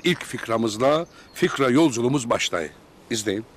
ilk fikramızla fikra yolculuğumuz başlayı. İzleyin.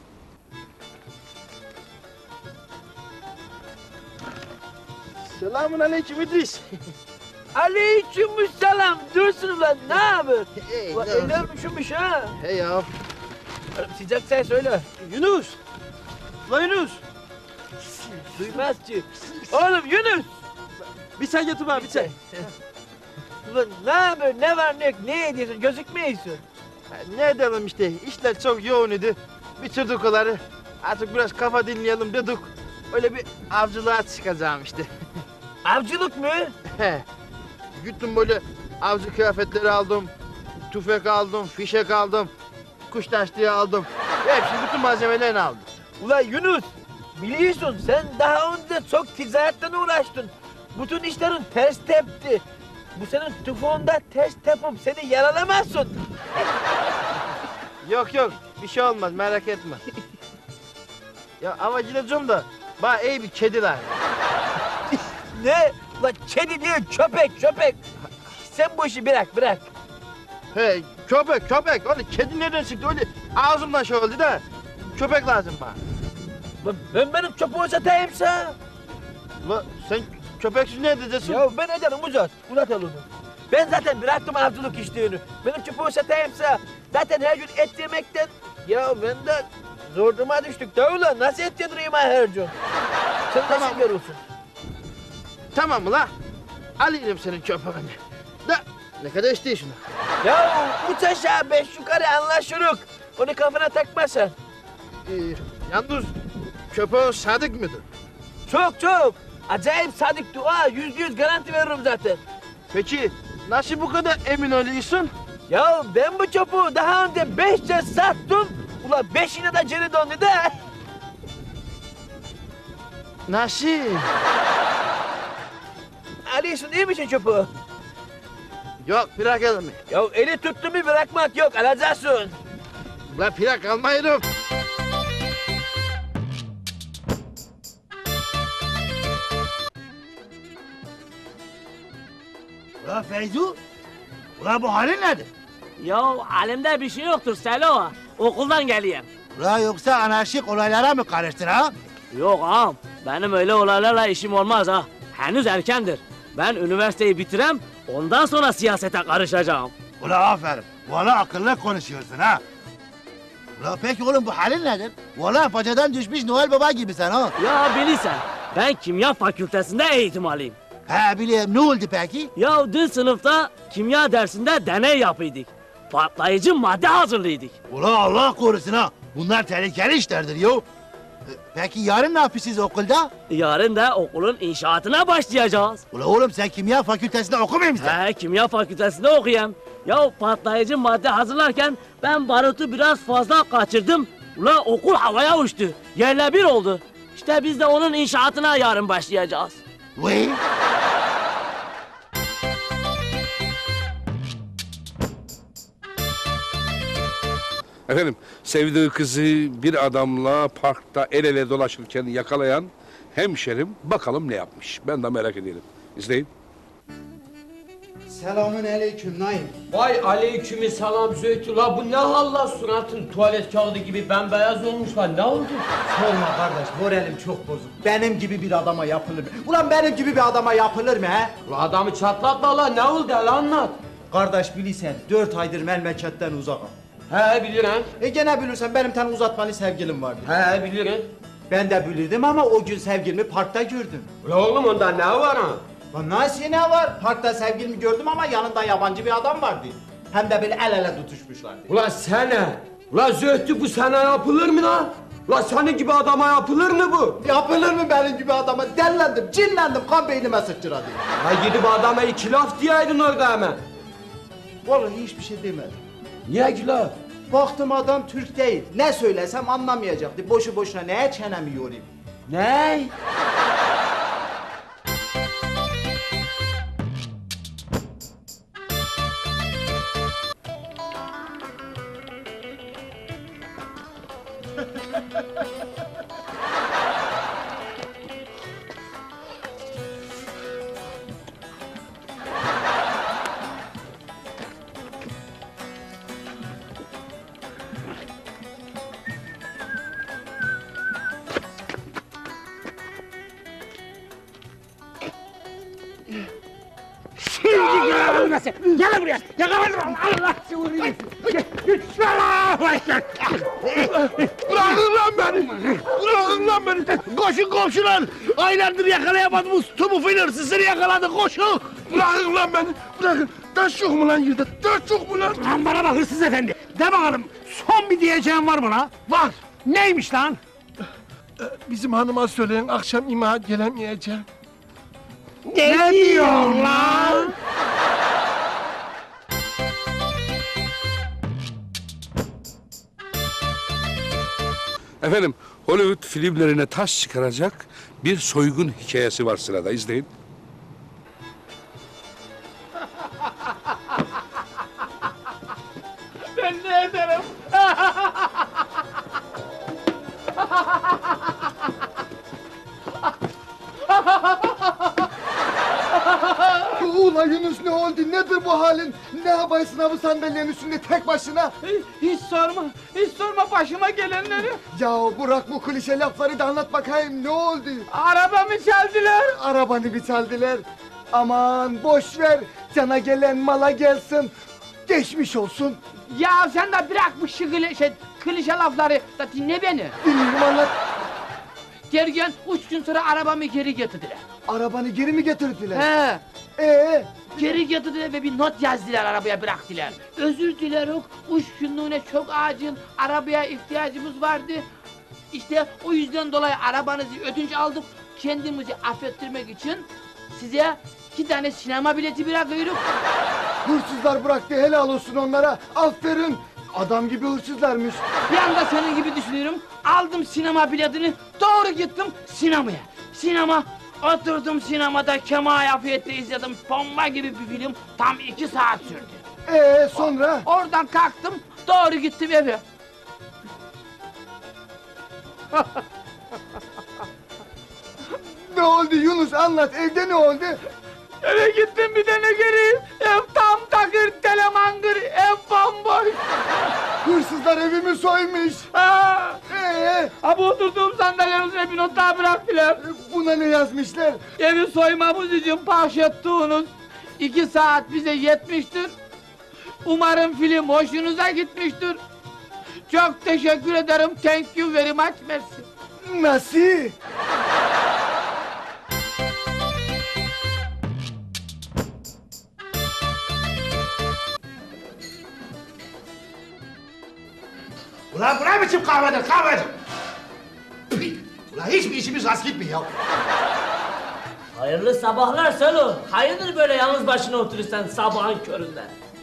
Selamun aleyküm İdris. Aleykümselam. Dursun ulan, ne haber? Hey, Ulan ne eller üşümüş ha. Hey ya. Sıcak sen söyle. Yunus. La Yunus. Duymaz ki. Oğlum Yunus. Bir çay getir bana bir çay. Ulan ne haber, ne var ne yok, ne ediyorsun, gözükmüyorsun. Ne edelim işte, işler çok yoğun idi. Bitirdik oları. Artık biraz kafa dinleyelim dedik. Öyle bir avcılığa çıkacağım işte. Avcılık mı? He. Gittim böyle avcı kıyafetleri aldım. Tüfek aldım, fişek aldım. Kuş taşlığı aldım. Hepsi bütün malzemelerini aldım. Ulan Yunus, biliyorsun sen daha önce çok ticaretle uğraştın. Bütün işlerin ters tepti. Bu senin tüfeğinde ters tepip seni yaralamazsın. Yok yok, bir şey olmaz merak etme. Ya avcılacağım da bana iyi bir kedi lazım. Ne? Ulan kedi değil, köpek. Sen bu işi bırak. He, köpek. Öyle kedi nereden çıktı? Öyle ağzımdan şey oldu da. Köpek lazım bana. Ulan ben benim köpeği satayımsa. Ulan sen köpeksiz ne edeceksin? Ya ben ederim uzat onu. Ben zaten bıraktım avcılık işlerini. Benim köpeği satayımsa zaten her gün et yemekten. Ya ben de zor duruma düştük da ulan nasıl et yedireyim ha her gün? Sen Tamam. nasıl görürsün? Tamam mı la? Alayım senin köpeğini. Da ne kadar istiyorsun? Ya üç aşağı beş yukarı anlaşırız. Onu kafana takmasan. Yalnız köpeğin sadık mıdır? Çok. Acayip sadık dua. %100 garanti veririm zaten. Peki nasıl bu kadar emin oluyorsun? Ya ben bu köpeği daha önce 5 kez sattım. Ulan 5'ine de geri döndü de. Nasıl? Alıyorsun değil misin köpeği? Yok plak almayayım. Ya eli tuttu mu bırakmak yok, alacaksın. La plak almayırım. Ulan Feyzu, ulan bu halin nedir? Ya halimde bir şey yoktur Selo. Okuldan geleyim. Ulan yoksa anarşik olaylara mı karıştın ha? Yok ağam. Benim öyle olaylarla işim olmaz ha. Henüz erkendir. Ben üniversiteyi bitirem, ondan sonra siyasete karışacağım. Ulan aferin, valla akıllı konuşuyorsun ha. Ulan peki oğlum bu halin nedir? Valla paçadan düşmüş Noel Baba gibi sen ha. Ya bilirsen, ben kimya fakültesinde eğitim alayım. He biliyorum, ne oldu peki? Ya dün sınıfta kimya dersinde deney yapıyorduk. Patlayıcı madde hazırlıyorduk. Ulan Allah korusun ha. Bunlar tehlikeli işlerdir yo. Peki yarın ne yapıyorsunuz okulda? Yarın da okulun inşaatına başlayacağız. Ulan oğlum sen kimya fakültesinde okumuyor musun? He, kimya fakültesinde okuyayım. Ya patlayıcı madde hazırlarken ben barutu biraz fazla kaçırdım. Ula okul havaya uçtu. Yerle bir oldu. İşte biz de onun inşaatına yarın başlayacağız. Vay. Efendim, sevdiği kızı bir adamla parkta el ele dolaşırken yakalayan hemşerim bakalım ne yapmış. Ben de merak ediyorum. İzleyin. Selamün aleyküm Naim. Vay aleykümselam Zeytullah, bu ne halla suratın tuvalet kağıdı gibi bembeyaz olmuş lan, ne oldu? Sorma kardeş, moralim çok bozuk. Benim gibi bir adama yapılır mı? Ulan benim gibi bir adama yapılır mı he? Ulan adamı çatlatma lan, ne oldu hele anlat. Kardeş bilirsen 4 aydır memleketten uzakım. He bilirim. Gene bilirsen benim tane uzatmalı sevgilim vardı. He bilirim. Ben de bilirdim ama o gün sevgilimi parkta gördüm. Ulan oğlum onda ne var ha? Lan nasıl ne var? Parkta sevgilimi gördüm ama yanında yabancı bir adam vardı. Hem de böyle el ele tutuşmuşlardı. Ulan sana. Ulan Zühtü, bu sana yapılır mı lan? Ulan senin gibi adama yapılır mı bu? Yapılır mı benim gibi adama? Dellendim, cinlendim, kan beynime sıçradı. Ha gidip adama iki laf diyeydin orada hemen. Vallahi hiçbir şey demedim. Niye ki laf? Baktım adam Türk değil. Ne söylesem anlamayacaktı. Boşu boşuna neye çenemi yorayım? Ne? burası. Gel buraya. Yakaladım. Allah seni. Bırakın lan beni! Bırakın lan beni! Koşun komşular! Aylardır yakalayamadığımız Tumuf'un hırsızını yakaladı, koşun! Bırakın lan beni! Bırakın! Taş yok mu lan yerde? Taş yok mu lan? Lan bana bak hırsız efendi. De bakalım son bir diyeceğin var mı lan? Var! Neymiş lan? Bizim hanıma söyleyin, akşam imha gelemeyeceğim. Ne diyorsun lan? Efendim, Hollywood filmlerine taş çıkaracak bir soygun hikayesi var sırada, izleyin. Ben ne ederim? Ulan Yunus ne oldu? Nedir bu halin? Ne yapaysın bu sandalyenin üstünde tek başına? Hiç sorma başıma gelenleri. Ya bırak bu klişe lafları da anlat bakayım ne oldu? Arabamı çaldılar. Arabanı bir çaldılar. Aman boş ver. Cana gelen mala gelsin. Geçmiş olsun. Ya sen de bırak bu klişe lafları da dinle beni. Dinliyorum anlat. Gergen 3 gün sonra arabamı geri getirdiler. Arabanı geri mi getirdiler? He. Geri Geri getirdiler ve bir not yazdılar arabaya bıraktılar. Özür dilerim 3 günlüğüne çok acil arabaya ihtiyacımız vardı. İşte o yüzden dolayı arabanızı ödünç aldık. Kendimizi affettirmek için size 2 tane sinema bileti bırakıyoruz. hırsızlar bıraktı helal olsun onlara. Aferin. Adam gibi hırsızlarmış. Bir anda senin gibi düşünüyorum. Aldım sinema biletini doğru gittim sinemaya. Oturdum sinemada Kemal Afiyet'te izledim. Bomba gibi bir film tam 2 saat sürdü. Sonra? Oradan kalktım doğru gittim eve. Ne oldu Yunus anlat evde ne oldu? Eve gittim bir tane geri. Ev tam takır telemangır ev bomboş. Hırsızlar evimi soymuş. Ha Ee, bu oturduğum sandalyenin üzerine bir not daha bıraktılar. buna ne yazmışlar? Evi soymamız için bahşettiğiniz 2 saat bize yetmiştir. Umarım film hoşunuza gitmiştir. Çok teşekkür ederim. Thank you very much. Merci. Nasıl? Ulan bu ne biçim kahvedir kahveci? Ulan hiçbir işimiz rast gitmiyor ya. Hayırlı sabahlar Selo. Hayırdır böyle yalnız başına oturursan sabahın köründe?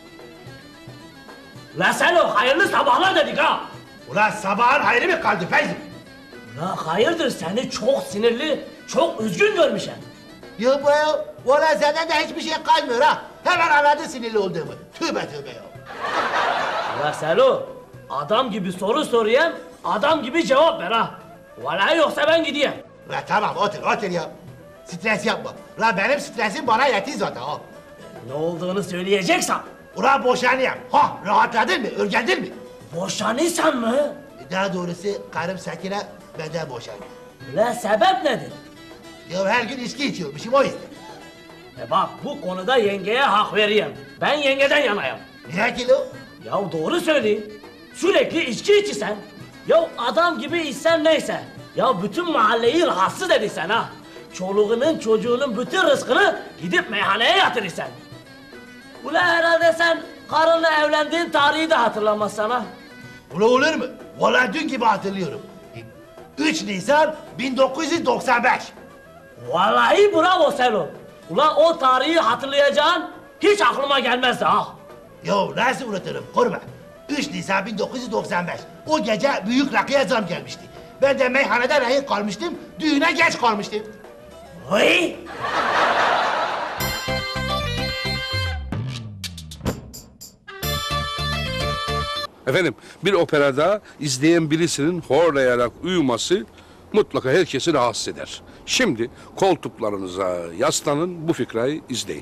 La Selo, hayırlı sabahlar dedik ha. Ulan sabahın hayrı mı kaldı Feyzi? La hayırdır seni çok sinirli, çok üzgün görmüşüm. Yok bu ya. Ulan senden de hiçbir şey kalmıyor ha. Hemen anladın sinirli olduğumu. Tövbe tövbe ya. La Selo, adam gibi soru soruyan, adam gibi cevap ver ha. Vallahi yoksa ben gideyim. Ulan tamam otur ya. Stres yapma. Ulan benim stresim bana yetti zaten ha. Ne olduğunu söyleyeceksen. Ulan boşanayım. Ha rahatladın mı? Örgeldin mi? Boşanırsan mı? Daha doğrusu karım Sakine benden boşanıyor. La sebep nedir? Ya her gün içki içiyormuşum o yüzden. Bak bu konuda yengeye hak vereyim. Ben yengeden yanayım. Niye ki lo? Ya doğru söyle. Sürekli içki içsen. Ya adam gibi içsen neyse. Ya bütün mahalleyi rahatsız edilsen ha. Çoluğunun çocuğunun bütün rızkını gidip meyhaneye yatırırsan. Ula herhalde sen karınla evlendiğin tarihi de hatırlamazsan ha. Ulan olur mu? Vallahi dün gibi hatırlıyorum. 3 Nisan 1995. Vallahi bravo Selo. Ulan o tarihi hatırlayacağın hiç aklıma gelmezdi ha. Ya nasıl unuturum kurban? 3 Nisan 1995. O gece büyük rakıya zam gelmişti. Ben de meyhanede rehin kalmıştım, düğüne geç kalmıştım. Vay! Efendim, bir operada izleyen birisinin horlayarak uyuması mutlaka herkesi rahatsız eder. Şimdi koltuklarınıza yaslanın, bu fikrayı izleyin.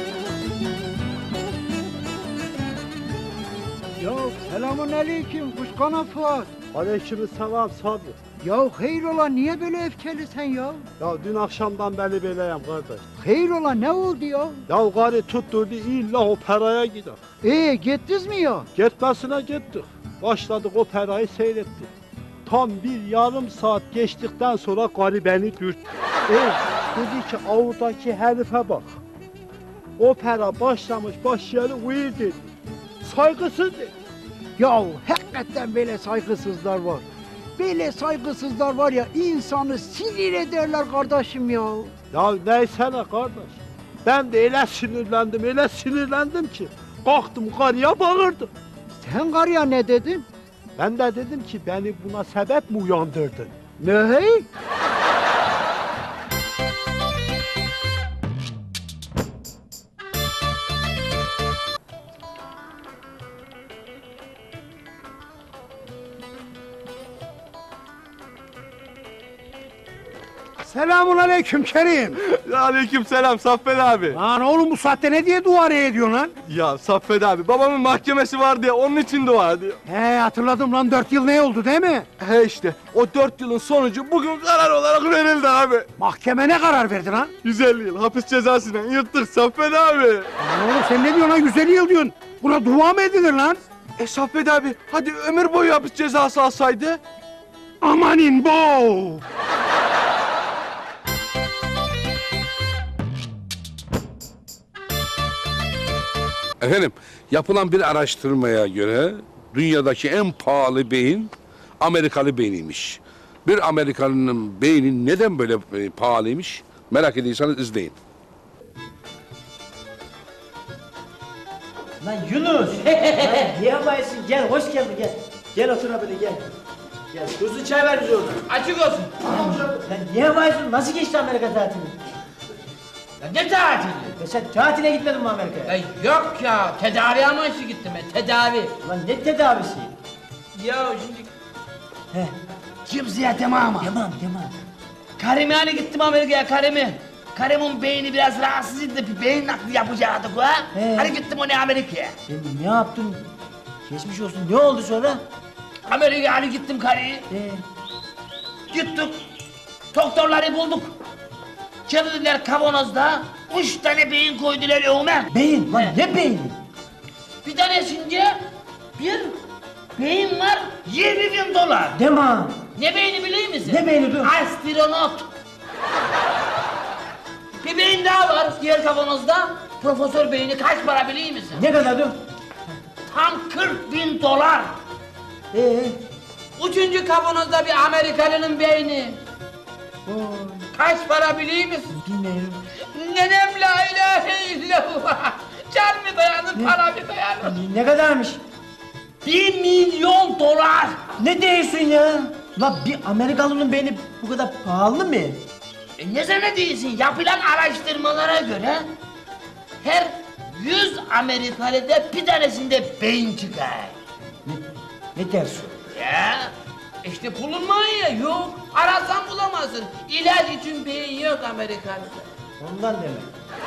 Yo selamun aleyküm kuş Kana Fuat. Aleykümselam Sabri. Ya hayrola niye böyle öfkelisin ya? Ya dün akşamdan beri böyleyim kardeş. Hayrola ne oldu ya? Ya gari tutturdu illa operaya gider. Gittiniz mi ya? Gitmesine gittik. Başladık operayı seyrettik. Tam bir yarım saat geçtikten sonra gari beni dürttü. Dedi ki avudaki herife bak. Opera başlamış başlayalı uyur dedi. Saygısız dedi. Ya hakikaten böyle saygısızlar var. Böyle saygısızlar var ya insanı sinir ederler kardeşim ya. Ya neyse ne kardeş. Ben de öyle sinirlendim ki. Kalktım karıya bağırdım. Sen karıya ne dedin? Ben de dedim ki beni buna sebep mi uyandırdın? Ne? Selamun aleyküm Kerim. Aleykümselam Saffet abi. Lan oğlum bu saatte ne diye dua ediyorsun lan? Ya Saffet abi babamın mahkemesi var diye onun için dua ediyor. He hatırladım lan 4 yıl ne oldu değil mi? He işte o 4 yılın sonucu bugün karar olarak verildi abi. Mahkeme ne karar verdi lan? 150 yıl hapis cezasından yırttık Saffet abi. Lan oğlum sen ne diyorsun lan 150 yıl diyorsun? Buna dua mı edilir lan? Saffet abi hadi ömür boyu hapis cezası alsaydı. Amanin bo! Efendim, yapılan bir araştırmaya göre dünyadaki en pahalı beyin Amerikalı beyniymiş. Bir Amerikalının beyni neden böyle pahalıymış? Merak ediyorsanız izleyin. Lan Yunus! Niye varsın? Gel, hoş geldin gel. Gel otur böyle gel. Gel, tuzlu çay ver bize oradan. Açık olsun. Lan niye varsın? Nasıl geçti Amerika tatili? Ya ne tatili? Sen tatile gitmedin mi Amerika'ya? Yok ya, tedavi amaçlı gittim ben, tedavi. Lan ne tedavisi? Ya şimdi... Kimseye demem. Demem. Karime hani gittim Amerika'ya, Karime. Karim'in beyni biraz rahatsızdı, bir beyin nakli yapacaktık ha. Hani gittim onu Amerika'ya. Sen ne yaptın? Geçmiş olsun. Ne oldu sonra? Amerika'ya hani gittim karıyı. Gittik, doktorları bulduk. Çevirdiler kavanozda, 3 tane beyin koydular önüme. Beyin? Lan ne beyni? Bir tanesinde bir beyin var, 20.000 dolar. Deme. Ne beyni biliyor musun? Ne beyni dur? Astronot. Bir beyin daha var diğer kavanozda. Profesör beyni kaç para biliyor musun? Ne kadar dur? Tam 40.000 dolar. Üçüncü kavanozda bir Amerikalının beyni. Kaç para biliyor musun? Bilmiyorum. Nenem la ilahe illallah. Can mı dayanır, para mı dayanır? Ne kadarmış? 1 milyon dolar. Ne diyorsun ya? Lan bir Amerikalının beyni bu kadar pahalı mı? Ne zannediyorsun? Yapılan araştırmalara göre her 100 Amerikalı'da bir tanesinde beyin çıkar. Ne dersin? Ya işte bulunmuyor ya, yok. Arasan bulamazsın. İlaç için beyin yok Amerika'da. Ondan demek.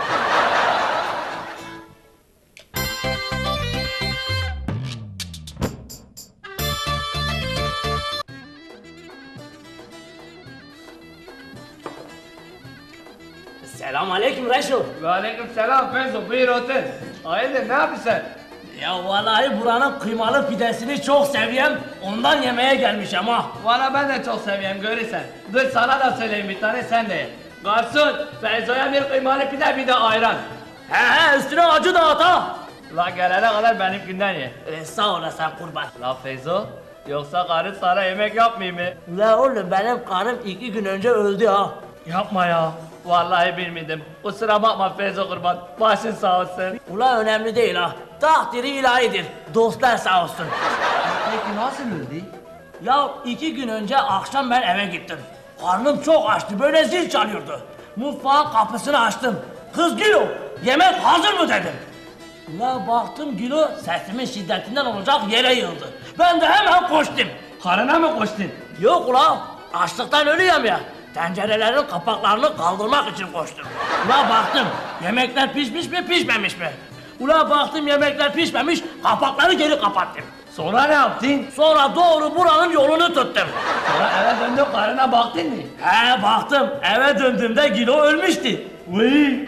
Selam aleyküm Reşo. Ve aleyküm selam Feyzo, buyur otur. Hayırdır, ne yapıyorsun? Ya vallahi buranın kıymalı pidesini çok seviyorum. Ondan yemeğe gelmişim ha. Valla ben de çok seviyorum, görürsen. Dur sana da söyleyeyim bir tane, sen de ye. Garson, Feyzo'ya bir kıymalı pide, bir de ayran. He üstüne acı dağıt ha. La gelene kadar benimkinden ye. Sağ olasın kurban. La Feyzo, yoksa karı sana yemek yapmayayım mı? La oğlum benim karım 2 gün önce öldü ha. Yapma ya. Vallahi bilmedim. Kusura bakma Feyzo kurban. Başın sağ olsun. Ula önemli değil ha. Takdiri ilahidir. Dostlar sağ olsun. Peki nasıl öldü? Ya 2 gün önce akşam ben eve gittim. Karnım çok açtı, böyle zil çalıyordu. Mutfağın kapısını açtım. Kız Gilo, yemek hazır mı dedim. Ula baktım Gilo sesimin şiddetinden olacak yere yığıldı. Ben de hemen koştum. Karına mı koştun? Yok ula, açlıktan ölüyorum ya. Tencerelerin kapaklarını kaldırmak için koştum. Ula baktım, yemekler pişmiş mi pişmemiş mi? Ula baktım yemekler pişmemiş, kapakları geri kapattım. Sonra ne yaptın? Sonra doğru buranın yolunu tuttum. Sonra eve döndün karına baktın mı? He baktım. Eve döndüğümde Gilo ölmüştü. Vıy.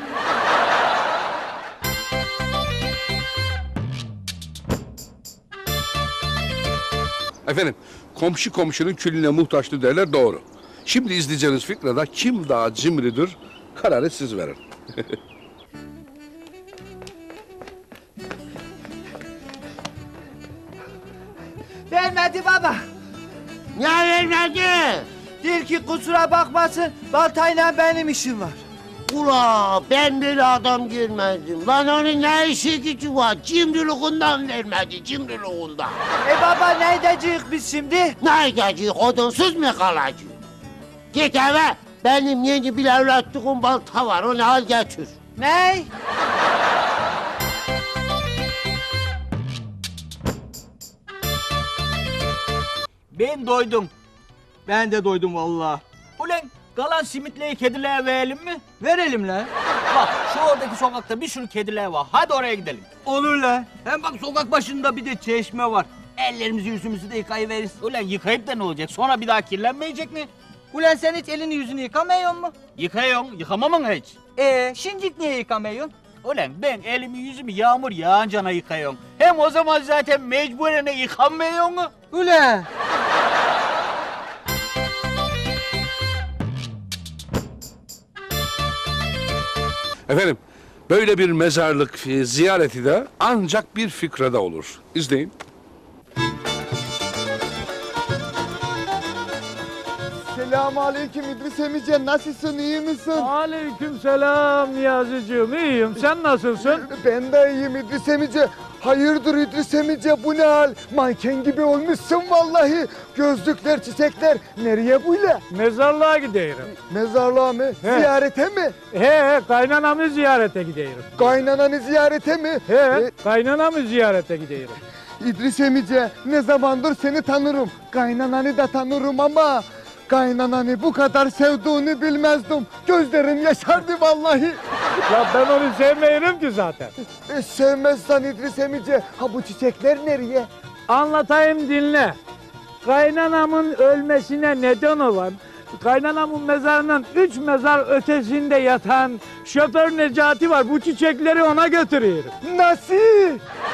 Efendim, komşu komşunun külüne muhtaçtır derler, doğru. Şimdi izleyeceğiniz fikrada kim daha cimridir, kararı siz verin. Vermedi baba. Ne vermedi? Değil ki kusura bakmasın, baltayla benim işim var. Ula ben böyle adam görmedim. Lan onun ne işi gücü var? Cimriliğinden vermedi, cimriliğinden. Baba ne edeceğiz biz şimdi? Ne edeceğiz? Odunsuz mu kalacağız? Git eve. Benim yeni bir evlatlıkım balta var. Onu al götür. Ne? Ben doydum. Ben de doydum vallahi. Ulan kalan simitleri kedilere verelim mi? Verelim lan. Bak şu oradaki sokakta bir sürü kediler var. Hadi oraya gidelim. Olur lan. Hem bak sokak başında bir de çeşme var. Ellerimizi yüzümüzü de yıkayıveririz. Ulan yıkayıp da ne olacak? Sonra bir daha kirlenmeyecek mi? Ulan sen hiç elini yüzünü yıkamıyor mu? Yıkayın, yıkamamın hiç. Şimdilik niye yıkamıyorsun? Ulan ben elimi yüzümü yağmur yağıncana yıkıyorum. Hem o zaman zaten mecburen yıkanmıyor mu? Ulan. Efendim, böyle bir mezarlık ziyareti de ancak bir fikrede olur. İzleyin. Selamünaleyküm İdris emice, nasılsın, iyi misin? Aleykümselam Niyazi'cim, iyiyim. Sen nasılsın? Ben de iyiyim İdris emice. Hayırdır İdris emice, bu ne hal? Manken gibi olmuşsun vallahi. Gözlükler, çiçekler. Nereye böyle? Mezarlığa gidiyorum. Mezarlığa mı? He. Ziyarete mi? He, kaynanamı ziyarete gidiyorum. Kaynananı ziyarete mi? He, kaynanamı ziyarete gidiyorum. İdris emice, ne zamandır seni tanırım. Kaynananı da tanırım ama... Kaynananı bu kadar sevdiğini bilmezdim. Gözlerim yaşardı vallahi. Ya ben onu sevmiyorum ki zaten. Sevmezsen İdris emice, ha bu çiçekler nereye? Anlatayım dinle. Kaynanamın ölmesine neden olan, kaynanamın mezarının 3 mezar ötesinde yatan şoför Necati var. Bu çiçekleri ona götürüyorum. Nasıl?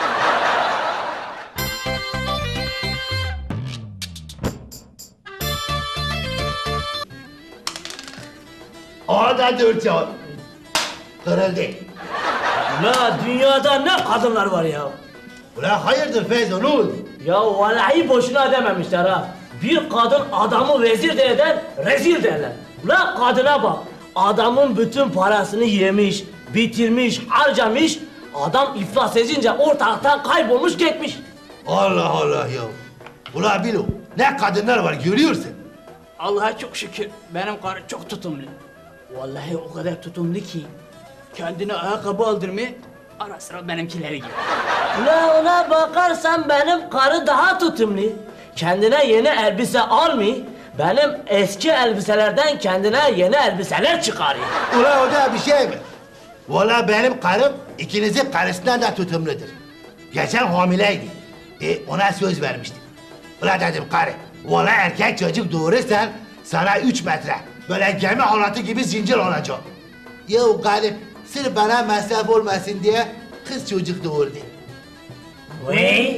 Orada dur John. Kırıldı. La dünyada ne kadınlar var ya. Ulan hayırdır Feyzo, ne oldu? Ya vallahi boşuna dememişler ha. Bir kadın adamı vezir de eder, rezil derler. La kadına bak. Adamın bütün parasını yemiş, bitirmiş, harcamış. Adam iflas edince ortalıktan kaybolmuş gitmiş. Allah Allah ya. Ulan Bilo, ne kadınlar var görüyorsun. Allah'a çok şükür benim karı çok tutumlu. Vallahi o kadar tutumlu ki kendine ayakkabı aldırmıyor, ara sıra benimkileri gibi. La ona bakarsan benim karı daha tutumlu. Kendine yeni elbise almıyor. Benim eski elbiselerden kendine yeni elbiseler çıkarıyor. Ulan o da bir şey mi? Valla benim karım ikinizin karısından da tutumludur. Geçen hamileydi. Ona söz vermiştim. Ulan dedim karı, valla erkek çocuk doğurursan sana 3 metre böyle gemi halatı gibi zincir olacak. Ya karı sırf bana masraf olmasın diye kız çocuk doğurdu. Vay.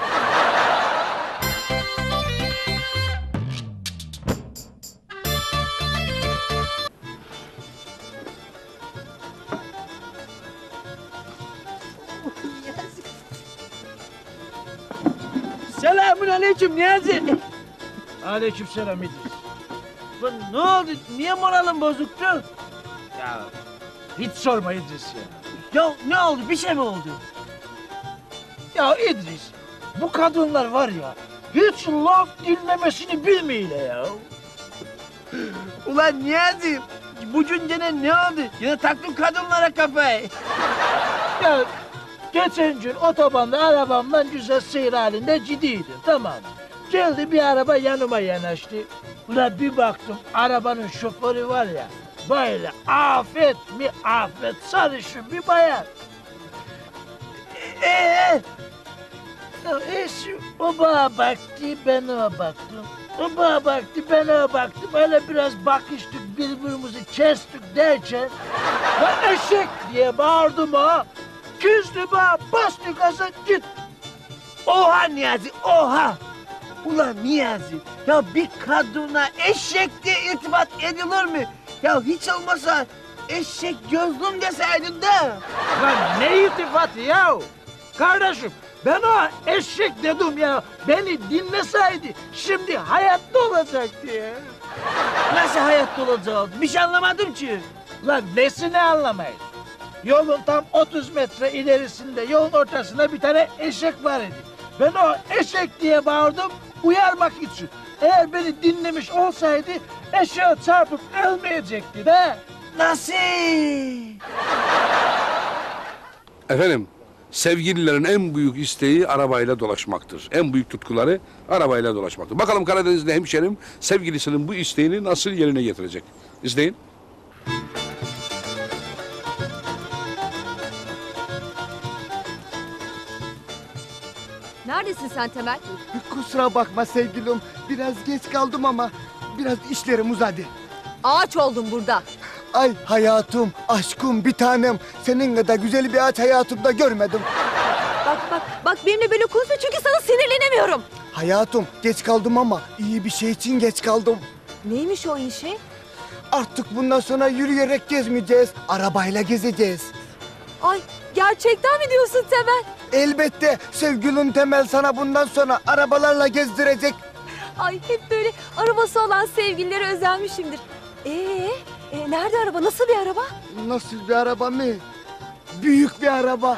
Selamünaleyküm Niyazi. Aleykümselam İdris. Lan ne oldu? Niye moralin bozuktu? Ya hiç sorma İdris ya. Ya ne oldu? Bir şey mi oldu? Ya İdris, bu kadınlar var ya, hiç laf dinlemesini bilmiyorlar ya. Ulan Niyazi, bugün gene ne oldu? Yine taktın kadınlara kafayı. Ya geçen gün otobanda arabamla güzel seyir halinde gidiydim, tamam. Geldi bir araba yanıma yanaştı. Ulan bir baktım arabanın şoförü var ya, böyle afet mi afet sarışın bir bayan. O bana baktı, ben ona baktım. O bana baktı, ben ona baktım. Öyle biraz bakıştık, birbirimizi kestik derken... Ben eşek diye bağırdım ha. Küzdü bana, bastı gaza git. Oha Niyazi, oha! Ulan Niyazi, ya bir kadına eşek diye irtibat edilir mi? Ya hiç olmasa eşek gözlüm deseydin de. Lan ne irtibatı ya? Kardeşim, ben o eşek dedim ya. Beni dinleseydi şimdi hayatta olacaktı ya. Nasıl hayatta olacaktı? Bir şey anlamadım ki. Lan nesini anlamayız? Yolun tam 30 metre ilerisinde, yolun ortasında bir tane eşek var idi. Ben o eşek diye bağırdım, uyarmak için. Eğer beni dinlemiş olsaydı, eşeğe çarpıp ölmeyecekti de. Nasıl? Efendim, sevgililerin en büyük isteği arabayla dolaşmaktır. En büyük tutkuları arabayla dolaşmaktır. Bakalım Karadenizli hemşerim sevgilisinin bu isteğini nasıl yerine getirecek? İzleyin. Neredesin sen Temel? Kusura bakma sevgilim. Biraz geç kaldım ama biraz işlerim uzadı. Ağaç oldun burada. Ay hayatım, aşkım, bir tanem. Senin kadar güzel bir ağaç hayatımda görmedim. Bak benimle böyle konuşma çünkü sana sinirlenemiyorum. Hayatım, geç kaldım ama iyi bir şey için geç kaldım. Neymiş o iyi şey? Artık bundan sonra yürüyerek gezmeyeceğiz, arabayla gezeceğiz. Ay gerçekten mi diyorsun Temel? Elbette sevgilim Temel sana bundan sonra arabalarla gezdirecek. Ay hep böyle arabası olan sevgilileri özlenmişimdir. Nerede araba? Nasıl bir araba? Nasıl bir araba mı? Büyük bir araba.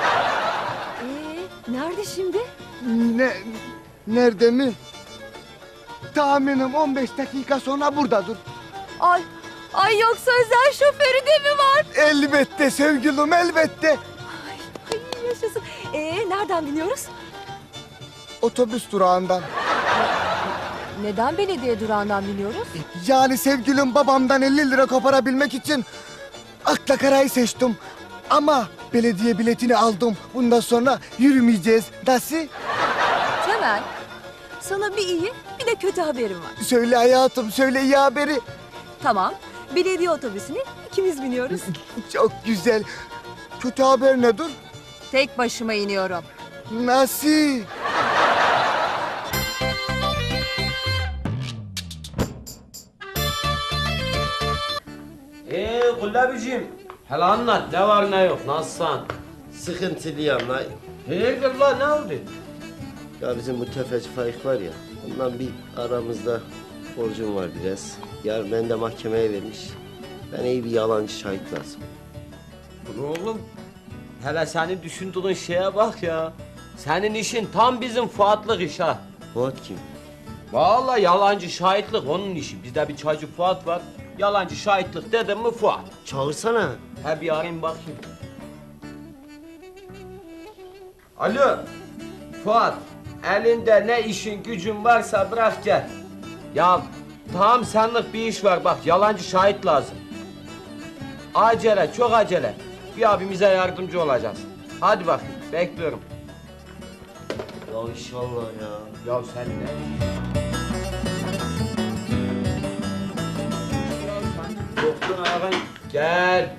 Nerede şimdi? Nerede mi? Tahminim 15 dakika sonra buradadır. Ay yoksa özel şoförü de mi var? Elbette sevgilim, elbette. Ay yaşasın. Nereden biniyoruz? Otobüs durağından. Neden belediye durağından biniyoruz? Yani sevgilim babamdan 50 lira koparabilmek için akla karayı seçtim. Ama belediye biletini aldım. Bundan sonra yürümeyeceğiz. Nasıl? Temel, sana bir iyi bir de kötü haberim var. Söyle hayatım, söyle iyi haberi. Tamam, belediye otobüsüne ikimiz biniyoruz. Çok güzel. Kötü haber nedir? Tek başıma iniyorum. Nasıl? Kullabiciğim, hele anlat ne var ne yok, nasılsın? Sıkıntılıyım lan. Hayırdır lan, ne oldu? Ya bizim bu tefeci Faik var ya, ondan bir aramızda borcum var biraz. Yarın beni de mahkemeye vermiş. Ben iyi bir yalancı şahit lazım. Oğlum, hele senin düşündüğün şeye bak ya. Senin işin tam bizim Fuat'lık iş ha. Fuat kim? Vallahi yalancı şahitlik onun işi. Bizde bir çaycı Fuat var. Yalancı şahitlik dedim mi Fuat. Çağırsana. He bir arayayım bakayım. Alo. Fuat. Elinde ne işin gücün varsa bırak gel. Ya tam senlik bir iş var bak, yalancı şahit lazım. Acele, çok acele. Bir abimize yardımcı olacağız. Hadi bakayım, bekliyorum. Ya inşallah ya. Ya sen ne? Yoktun ağabey. Gel.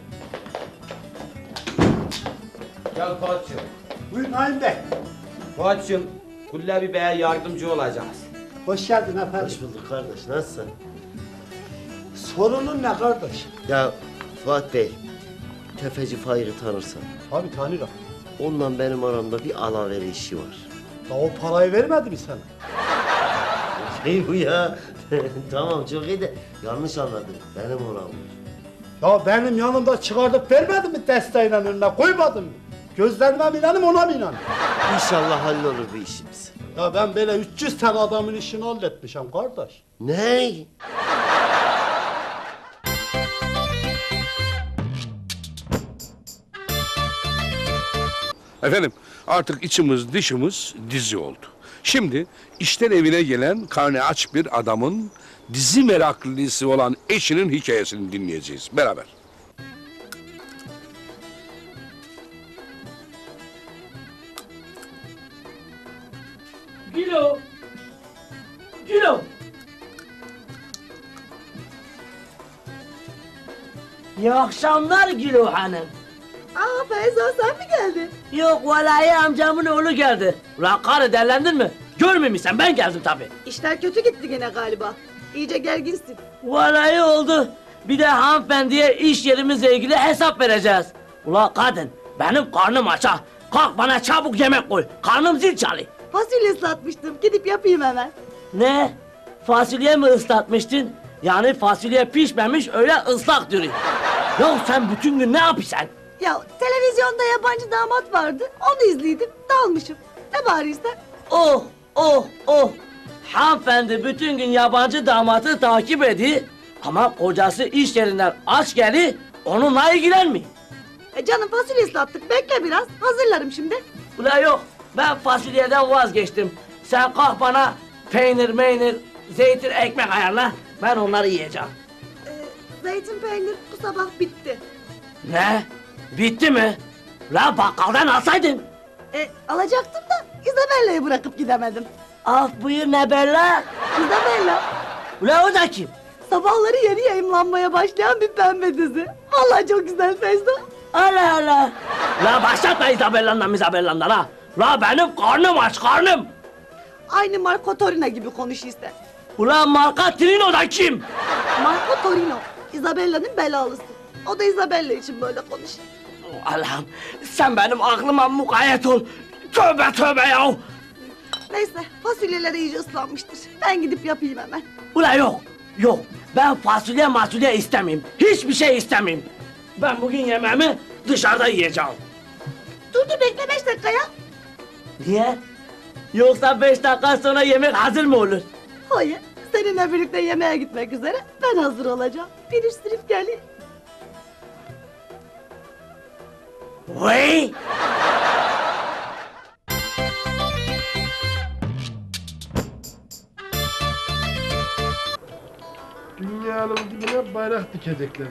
Gel Fuat'cığım. Buyurun Halim Bey. Fuat'cığım, Kullabi Bey'e yardımcı olacağız. Hoş geldin efendim. Hoş bulduk kardeş, nasılsın? Sorunun ne kardeş? Ya Fuat Bey, tefeci Faik'i tanırsan. Abi tanırım. Ondan benim aramda bir alavere işi var. Ya o parayı vermedi mi sana? Şey bu ya. Tamam çok iyi de yanlış anladın. Benim oram. Ya benim yanımda çıkardıp vermedi mi desteğiyle önüne koymadın mı? Gözlerime mi inanayım ona mı inanayım? İnşallah hallolur bu işimiz. Ya ben böyle 300 tane adamın işini halletmişim kardeş. Ney? Efendim artık içimiz dışımız dizi oldu. Şimdi işten evine gelen karnı aç bir adamın dizi meraklısı olan eşinin hikayesini dinleyeceğiz beraber. İyi akşamlar Gülü Hanım. Aa Feyzo sen mi geldin? Yok vallahi amcamın oğlu geldi. Ulan karı derlendin mi? Görmemişsen ben geldim tabii. İşler kötü gitti gene galiba. İyice gerginsin. Vallahi oldu. Bir de hanımefendiye iş yerimizle ilgili hesap vereceğiz. Ulan kadın benim karnım aç ha. Kalk bana çabuk yemek koy. Karnım zil çalıyor. Fasulye ıslatmıştım. Gidip yapayım hemen. Ne? Fasulye mi ıslatmıştın? Yani fasulye pişmemiş öyle ıslak duruyor. Ya sen bütün gün ne yapıyorsun? Ya televizyonda yabancı damat vardı. Onu izledim. Dalmışım. Ne bağırıyorsun? Oh oh oh. Hanımefendi bütün gün yabancı damatı takip ediyor. Ama kocası iş yerinden aç geliyor. Onunla ilgilenmiyor. Canım fasulye ıslattık. Bekle biraz. Hazırlarım şimdi. Ulan yok. Ben fasulyeden vazgeçtim. Sen kalk bana peynir, zeytin, ekmek ayarla. Ben onları yiyeceğim. Zeytin peynir bu sabah bitti. Ne? Bitti mi? La bakkaldan alsaydın. Alacaktım da Isabella'yı bırakıp gidemedim. Af buyur ne bella? Isabella. Ula o da kim? Sabahları yeni yayımlanmaya başlayan bir pembe dizi. Vallahi çok güzel Feyzo. Allah Allah. La başlatma Isabella'ndan ha. La benim karnım aç karnım. Aynı Marco Torino gibi konuş işte. Ulan Marco Torino da kim? Marco Torino. Isabella'nın belalısı. O da Isabella için böyle konuşuyor. Allah'ım sen benim aklıma mukayyet ol. Tövbe tövbe ya. Neyse fasulyeler iyice ıslanmıştır. Ben gidip yapayım hemen. Ulan yok. Ben fasulye istemeyeyim. Hiçbir şey istemeyeyim. Ben bugün yemeğimi dışarıda yiyeceğim. Dur bekle 5 dakika ya. Niye? Yoksa 5 dakika sonra yemek hazır mı olur? Hayır. Seninle birlikte yemeğe gitmek üzere ben hazır olacağım. Pirinç sürüp geleyim. Vay! Dünyanın dibine bayrak dikecekler.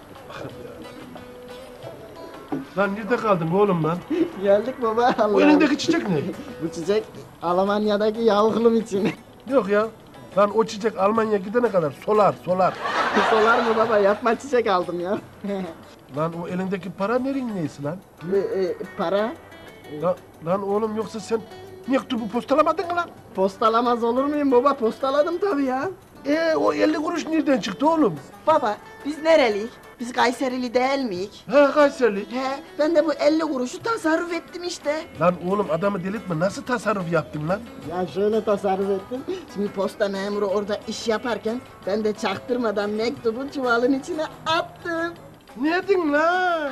Lan nerede kaldın oğlum lan? Geldik baba Allah. Bu elindeki çiçek ne? Bu çiçek Almanya'daki yavuklum için. Yok ya. Lan o çiçek Almanya'ya gidene kadar solar. Solar mı baba? Yapma çiçek aldım ya. Lan o elindeki para nerenin neyisi lan? Para? Lan oğlum yoksa sen mektubu postalamadın mı lan? Postalamaz olur muyum baba? Postaladım tabii ya. O 50 kuruş nereden çıktı oğlum? Baba biz nereliyiz? Biz Kayserili değil miyik? He Kayserili. He ben de bu 50 kuruşu tasarruf ettim işte. Lan oğlum adamı delirtme, nasıl tasarruf yaptın lan? Ya şöyle tasarruf ettim. Şimdi posta memuru orada iş yaparken ben de çaktırmadan mektubu çuvalın içine attım. Ne edin lan?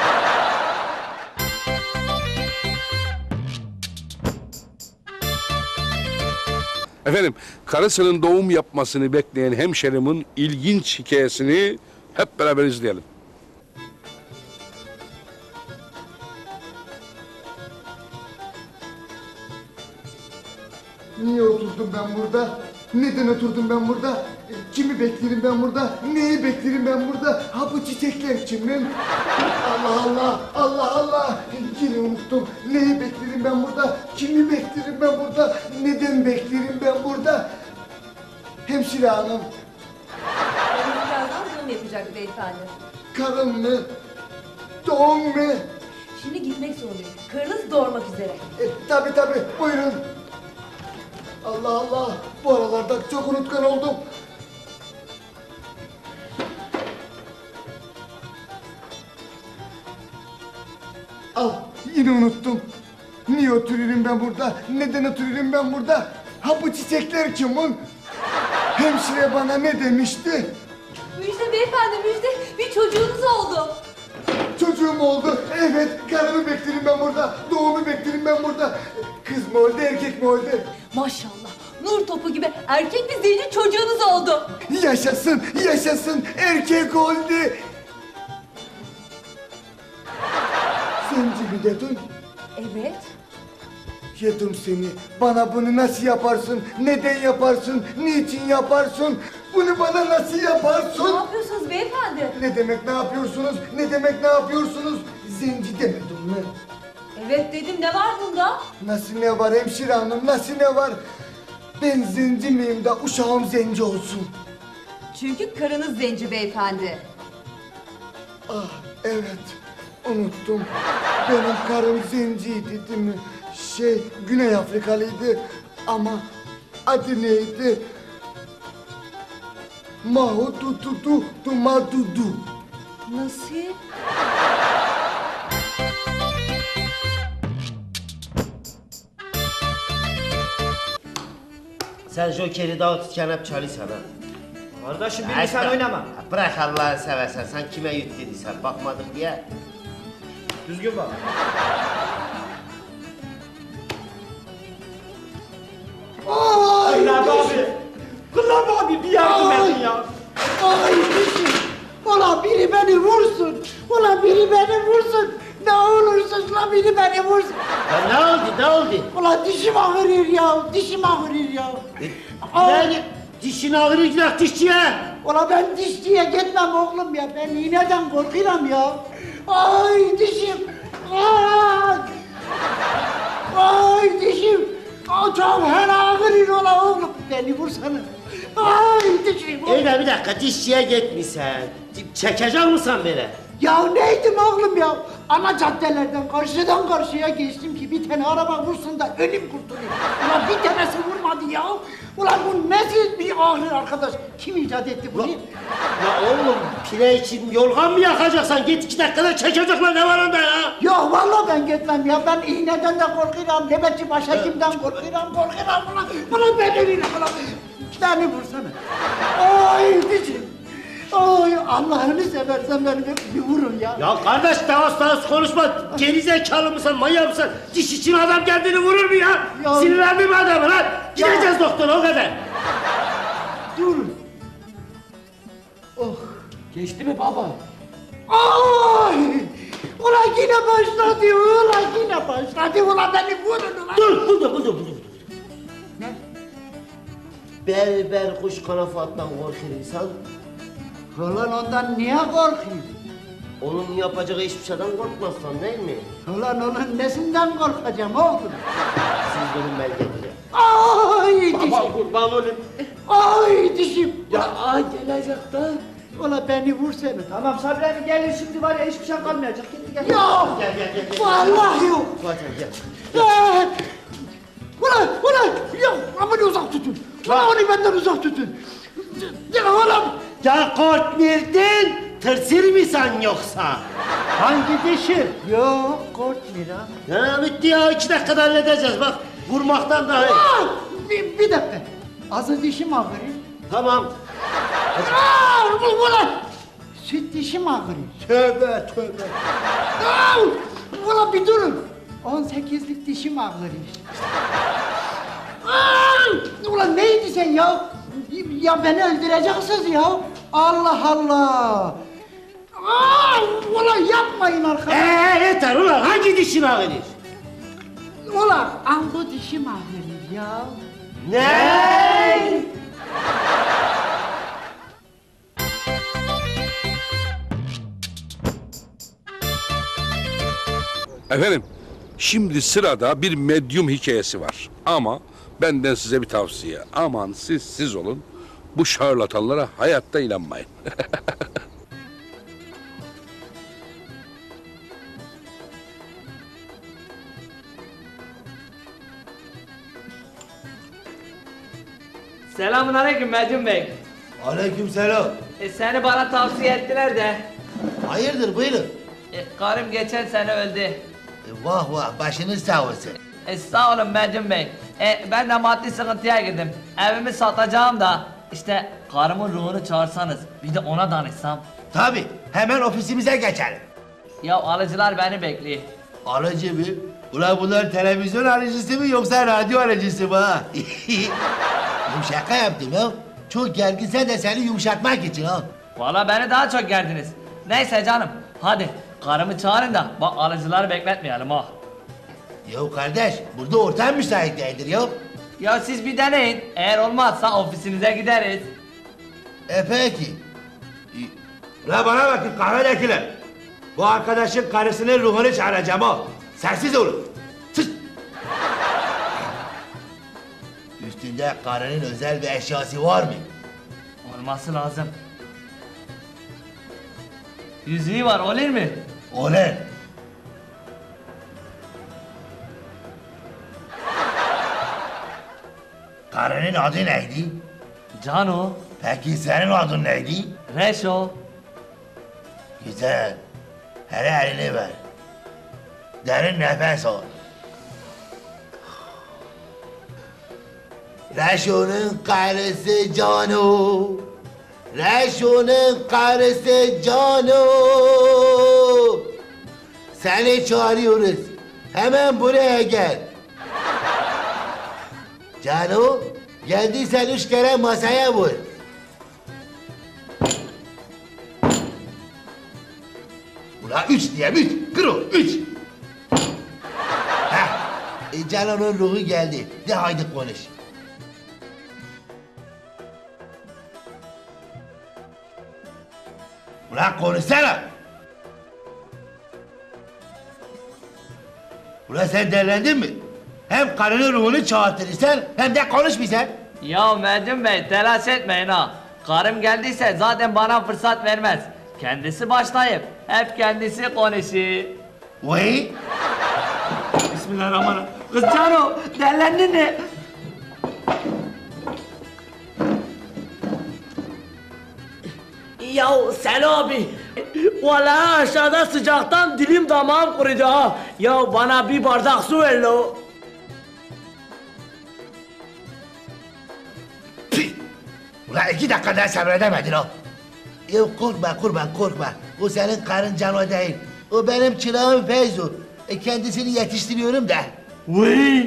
Efendim, karısının doğum yapmasını bekleyen hemşerimin ilginç hikayesini hep beraber izleyelim. Niye oturdum ben burada? Neden oturdum ben burada? Kimi beklerim ben burada? Neyi beklerim ben burada? Ha bu çiçekler kimin? Allah! Yine unuttum. Neyi beklerim ben burada? Kimi beklerim ben burada? Neden beklerim ben burada? Hemşire hanım. Birazdan doğum yapacak beyefendi. Karım mı? Doğum mu? Şimdi gitmek zorundayım. Karınız doğurmak üzere. Tabii buyurun. Allah! Bu aralarda çok unutkan oldum. Al, yine unuttum. Niye oturuyorum ben burada? Neden oturuyorum ben burada? Ha bu çiçekler kimin? Hemşire bana ne demişti? Müjde beyefendi müjde. Bir çocuğunuz oldu. Çocuğum oldu. Evet, karımı beklerim ben burada. Doğumu beklerim ben burada. Kız mı oldu, erkek mi oldu? Maşallah. Nur topu gibi erkek bir zenci çocuğunuz oldu. Yaşasın. Erkek oldu. Zenci mi dedin? Evet. Yedim seni. Bana bunu nasıl yaparsın? Neden yaparsın? Niçin yaparsın? Bunu bana nasıl yaparsın? Ne yapıyorsunuz beyefendi? Ne demek ne yapıyorsunuz? Zenci demedim mi? Evet dedim ne var bunda? Nasıl ne var hemşire hanım? Nasıl ne var? Ben zenci miyim da uşağım zenci olsun? Çünkü karınız zenci beyefendi. Ah evet, unuttum. Benim karım zenciydi değil mi? Güney Afrikalıydı ama adı neydi? Mahudududu dumadudu. Nasıl? Sen Joker'i dağıtırken hep çalıysan ha. Kardeşim bir sen oynama. Bırak Allah'ını seversen, sen kime yük dediysen bakmadık diye. Düzgün bak. Ay! Kıllab abi! Kıllab abi bir yardım edin ya! Ay dişim! Ulan biri beni vursun! Ulan biri beni vursun! Ne olursun lan biri beni vursun! Ya ne oldu? Ulan dişim ağrıyor ya! Dişim ağrıyor ya! Yani dişin ağrıyacak dişçiye. Ulan ben dişçiye gitmem oğlum ya! Ben iğneden korkuyorum ya! Ay dişim! Ay! Ay dişim! Ay çok fena ağrıyor ulan oğlum! Beni vursana! Ay dişim! İyi de bir dakika, dişçiye gitmişsen. Çekecek misin beni? Ya neydim oğlum ya? Ana caddelerden karşıdan karşıya geçtim ki bir tane araba vursun da ölüm kurtulayım. Ulan bir tanesi vurmadı ya. Ulan bu nasıl bir ağrı arkadaş? Kim icat etti bunu? Ya oğlum, pire için yorgan mı yakacaksan git 2 dakikada çekecekler, ne var onda ya? Ya vallahi ben gitmem ya. Ben iğneden de korkuyorum. Nöbetçi başhekimden korkuyorum. Ulan beni ulan. Beni vursana. Ay dişim. Ay Allah'ını seversen beni bir vurun ya. Ya kardeş tavas konuşma. Gerizekalı mısın, manyak mısın? Diş için adam kendini vurur mu ya? Sinirlendim adamı lan. Gideceğiz doktora, o kadar. Durun. Oh. Geçti mi baba? Ay! Ulan yine başladı, ulan beni vurun ulan! Dur. Ne? Berber kuş kanafattan korkuyorsan, Ulan ondan niye korkayım? onun yapacağı hiçbir şeyden korkmazsan değil mi? Ulan onun nesinden korkacağım oğlum? Siz benim belgenize. Ay dişim! Baba kurban olayım. Ay dişim! Ya gelecek de. Ulan beni vursana. Tamam Sabri abi gelir şimdi var ya hiçbir şey kalmayacak. Gel. Yok! Gel. Vallahi yok! Zaten gel. Ulan! Yok! Aman uzak tutun! Ulan onu benden uzak tutun! Ulan! Ya korkmuyordun, tırsır mısın yoksa? Hangi dişi? Yok korkmuyorum. Ya bitti ya, 2 dakikada halledeceğiz bak. Vurmaktan daha iyi. Bir dakika. Azı dişim ağrıyor. Tamam. Ulan! Süt dişim ağrıyor. Tövbe. Ulan bir durun. 18'lik dişim ağrıyor. Ulan neydi sen ya? Ya beni öldüreceksiniz ya. Allah. Ulan yapmayın arkadaşlar. Yeter ulan, hangi dişin ağrıyor? Ulan bu dişim ağrıyor ya. Ne? Efendim, şimdi sırada bir medyum hikayesi var. Ama benden size bir tavsiye. Aman siz olun. Bu şarlatanlara hayatta inanmayın. Selamünaleyküm Medyum Bey. Aleykümselam. Seni bana tavsiye ettiler de. Hayırdır buyurun. Karım geçen sene öldü. Vah başınız sağ olsun. Sağ olun Medyum Bey. Ben de maddi sıkıntıya girdim. Evimi satacağım da. İşte karımın ruhunu çağırsanız. Bir de ona danışsam. Tabii hemen ofisimize geçelim. Ya alıcılar beni bekliyor. Alıcı mı? Ulan bunlar televizyon alıcısı mı yoksa radyo alıcısı mı ha? Şaka yaptım ya. Çok gerginsen de seni yumuşatmak için ha. Valla beni daha çok gerdiniz. Neyse canım. Hadi karımı çağırın da bak alıcıları bekletmeyelim ha. Ya kardeş burada ortam müsait değildir ya. Ya siz bir deneyin. Eğer olmazsa ofisinize gideriz. Peki. Ulan bana bakın kahvedekiler. Bu arkadaşın karısının ruhunu çağıracağım ha. Sessiz olun. Sus. Üstünde karının özel bir eşyası var mı? Olması lazım. Yüzüğü var olur mu? Olur. Karının adı neydi? Cano. Peki senin adın neydi? Reşo. Güzel. Hele elini ver. Derin nefes al. Reşo'nun karısı Cano. Reşo'nun karısı Cano. Seni çağırıyoruz. Hemen buraya gel. Cano, geldiysen 3 kere masaya vur. Ulan 3 diye 3, kır o 3. Heh, Cano'nun ruhu geldi. De haydi konuş. Ulan konuşsana. Ulan sen derlendin mi? Hem karının ruhunu çağırtırırsan hem de konuşmayacaksın. Ya Medun Bey telaş etmeyin ha. Karım geldiyse zaten bana fırsat vermez. Kendisi başlayıp hep kendisi konuşur. Vay. Bismillahirrahmanirrahim. Kız Cano derlendin mi? Ya Selo abi. Vallahi aşağıda sıcaktan dilim damağım kurudu ha. Ya bana bir bardak su ver lo. Ulan 2 dakika daha sabredemedin o. Ya korkma kurban korkma. O senin karın Cano değil. O benim çırağım Feyzo. Kendisini yetiştiriyorum da. Vay.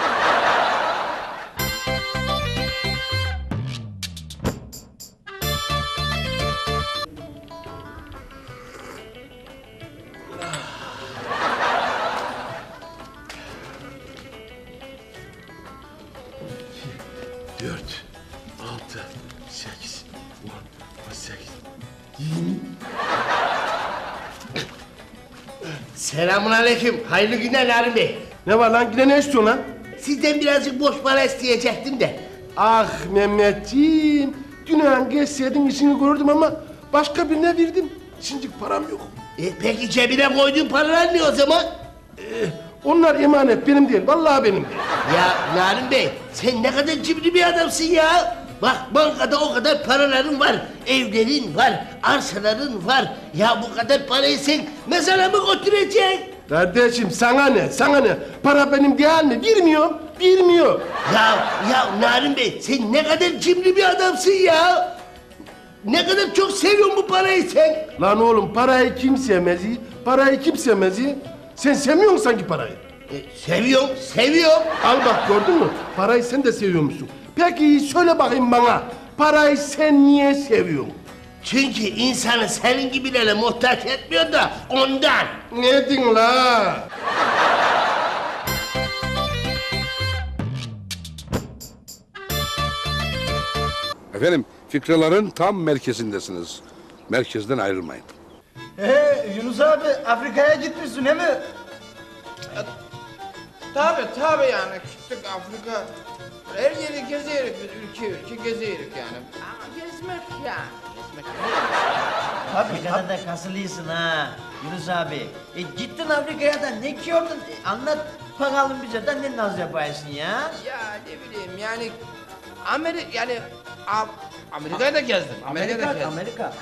Selamünaleyküm. Hayırlı günler Narin Bey. Ne var lan yine ne istiyorsun lan? Sizden birazcık borç para isteyecektim de. Ah Mehmetciğim. Dün hangi geçseydin işini gördüm ama başka birine verdim. Şimdi param yok. Peki cebine koyduğun paralar ne o zaman? Onlar emanet benim değil. Vallahi benim değil. Ya Narin Bey sen ne kadar cimri bir adamsın ya. Bak bankada o kadar paraların var. Evlerin var, arsaların var. Ya bu kadar parayı sen mezara mı götüreceksin? Kardeşim sana ne? Sana ne? Para benim değil mi? Vermiyorum. Vermiyor. Ya Narin Bey sen ne kadar cimri bir adamsın ya. Ne kadar çok seviyorsun bu parayı sen. Lan oğlum parayı kim sevmez? Parayı kim sevmez? Sen sevmiyor musun sanki parayı? Seviyorum. Al bak gördün mü? Parayı sen de seviyor musun? Peki söyle bakayım bana. Parayı sen niye seviyorsun? Çünkü insanı senin gibilere muhtaç etmiyor da ondan. Ne diyorsun la? Efendim fikraların tam merkezindesiniz. Merkezden ayrılmayın. Yunus abi Afrika'ya gitmişsin değil mi? Tabii yani gittik Afrika. Her yeri geziyoruz biz ülke geziyoruz yani. Ama gezmek yani. Gezmek. Afrika'da da kasılıyorsun ha Yunus abi. Gittin Afrika'ya da ne gördün? Anlat bakalım bize de ne naz yaparsın ya? Ya ne bileyim yani Amerika'da gezdim. Amerika.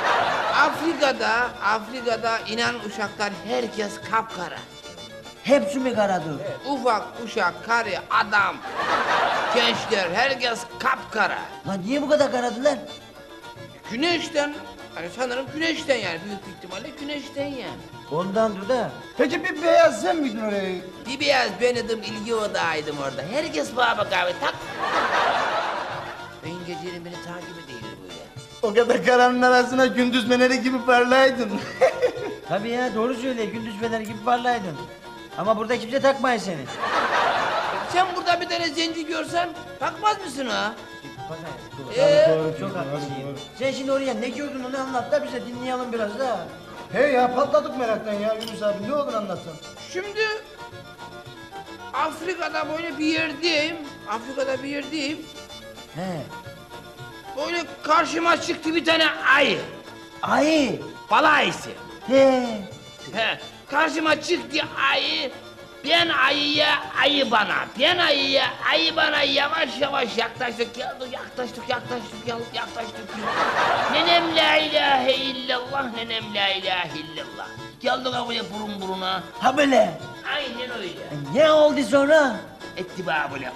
Afrika'da inan uşaklar herkes kapkara. Hepsi mi karadır? Ufak uşak, karı, adam, gençler herkes kapkara. Lan niye bu kadar karadılar? Güneşten, hani sanırım güneşten yani büyük bir ihtimalle güneşten yani. Ondandır da. Peki bir beyaz sen miydin oraya? Bir beyaz ben idim, ilgi odağıydım orada. Herkes bana bakar tak. Ben geceleri beni takip ediyor böyle. O kadar karanın arasına gündüz meneri gibi parlaydın. Tabii ya doğru söyle gündüz fener gibi parlaydın. Ama burada kimse takmıyor seni. Sen burada bir tane zenci görsen bakmaz mısın ha? Doğru, çok haklısın. Sen şimdi oraya ne gördün onu anlat da bize dinleyelim biraz da. He ya patladık meraktan ya Yunus abi ne olur anlatsan. Şimdi Afrika'da böyle bir yerdeyim. He. Böyle karşıma çıktı bir tane ayı. Ayı. bal ayısı. He. He, karşıma çıktı ayı, ben ayıya, ayı bana. Ben ayıya, ayı bana yavaş yavaş yaklaştık, geldik, yaklaştık. Nenem la ilahe illallah, nenem la ilahe illallah. Geldik havaya burun buruna. Ha böyle. Aynen öyle. Ne oldu sonra? Etti bana böyle.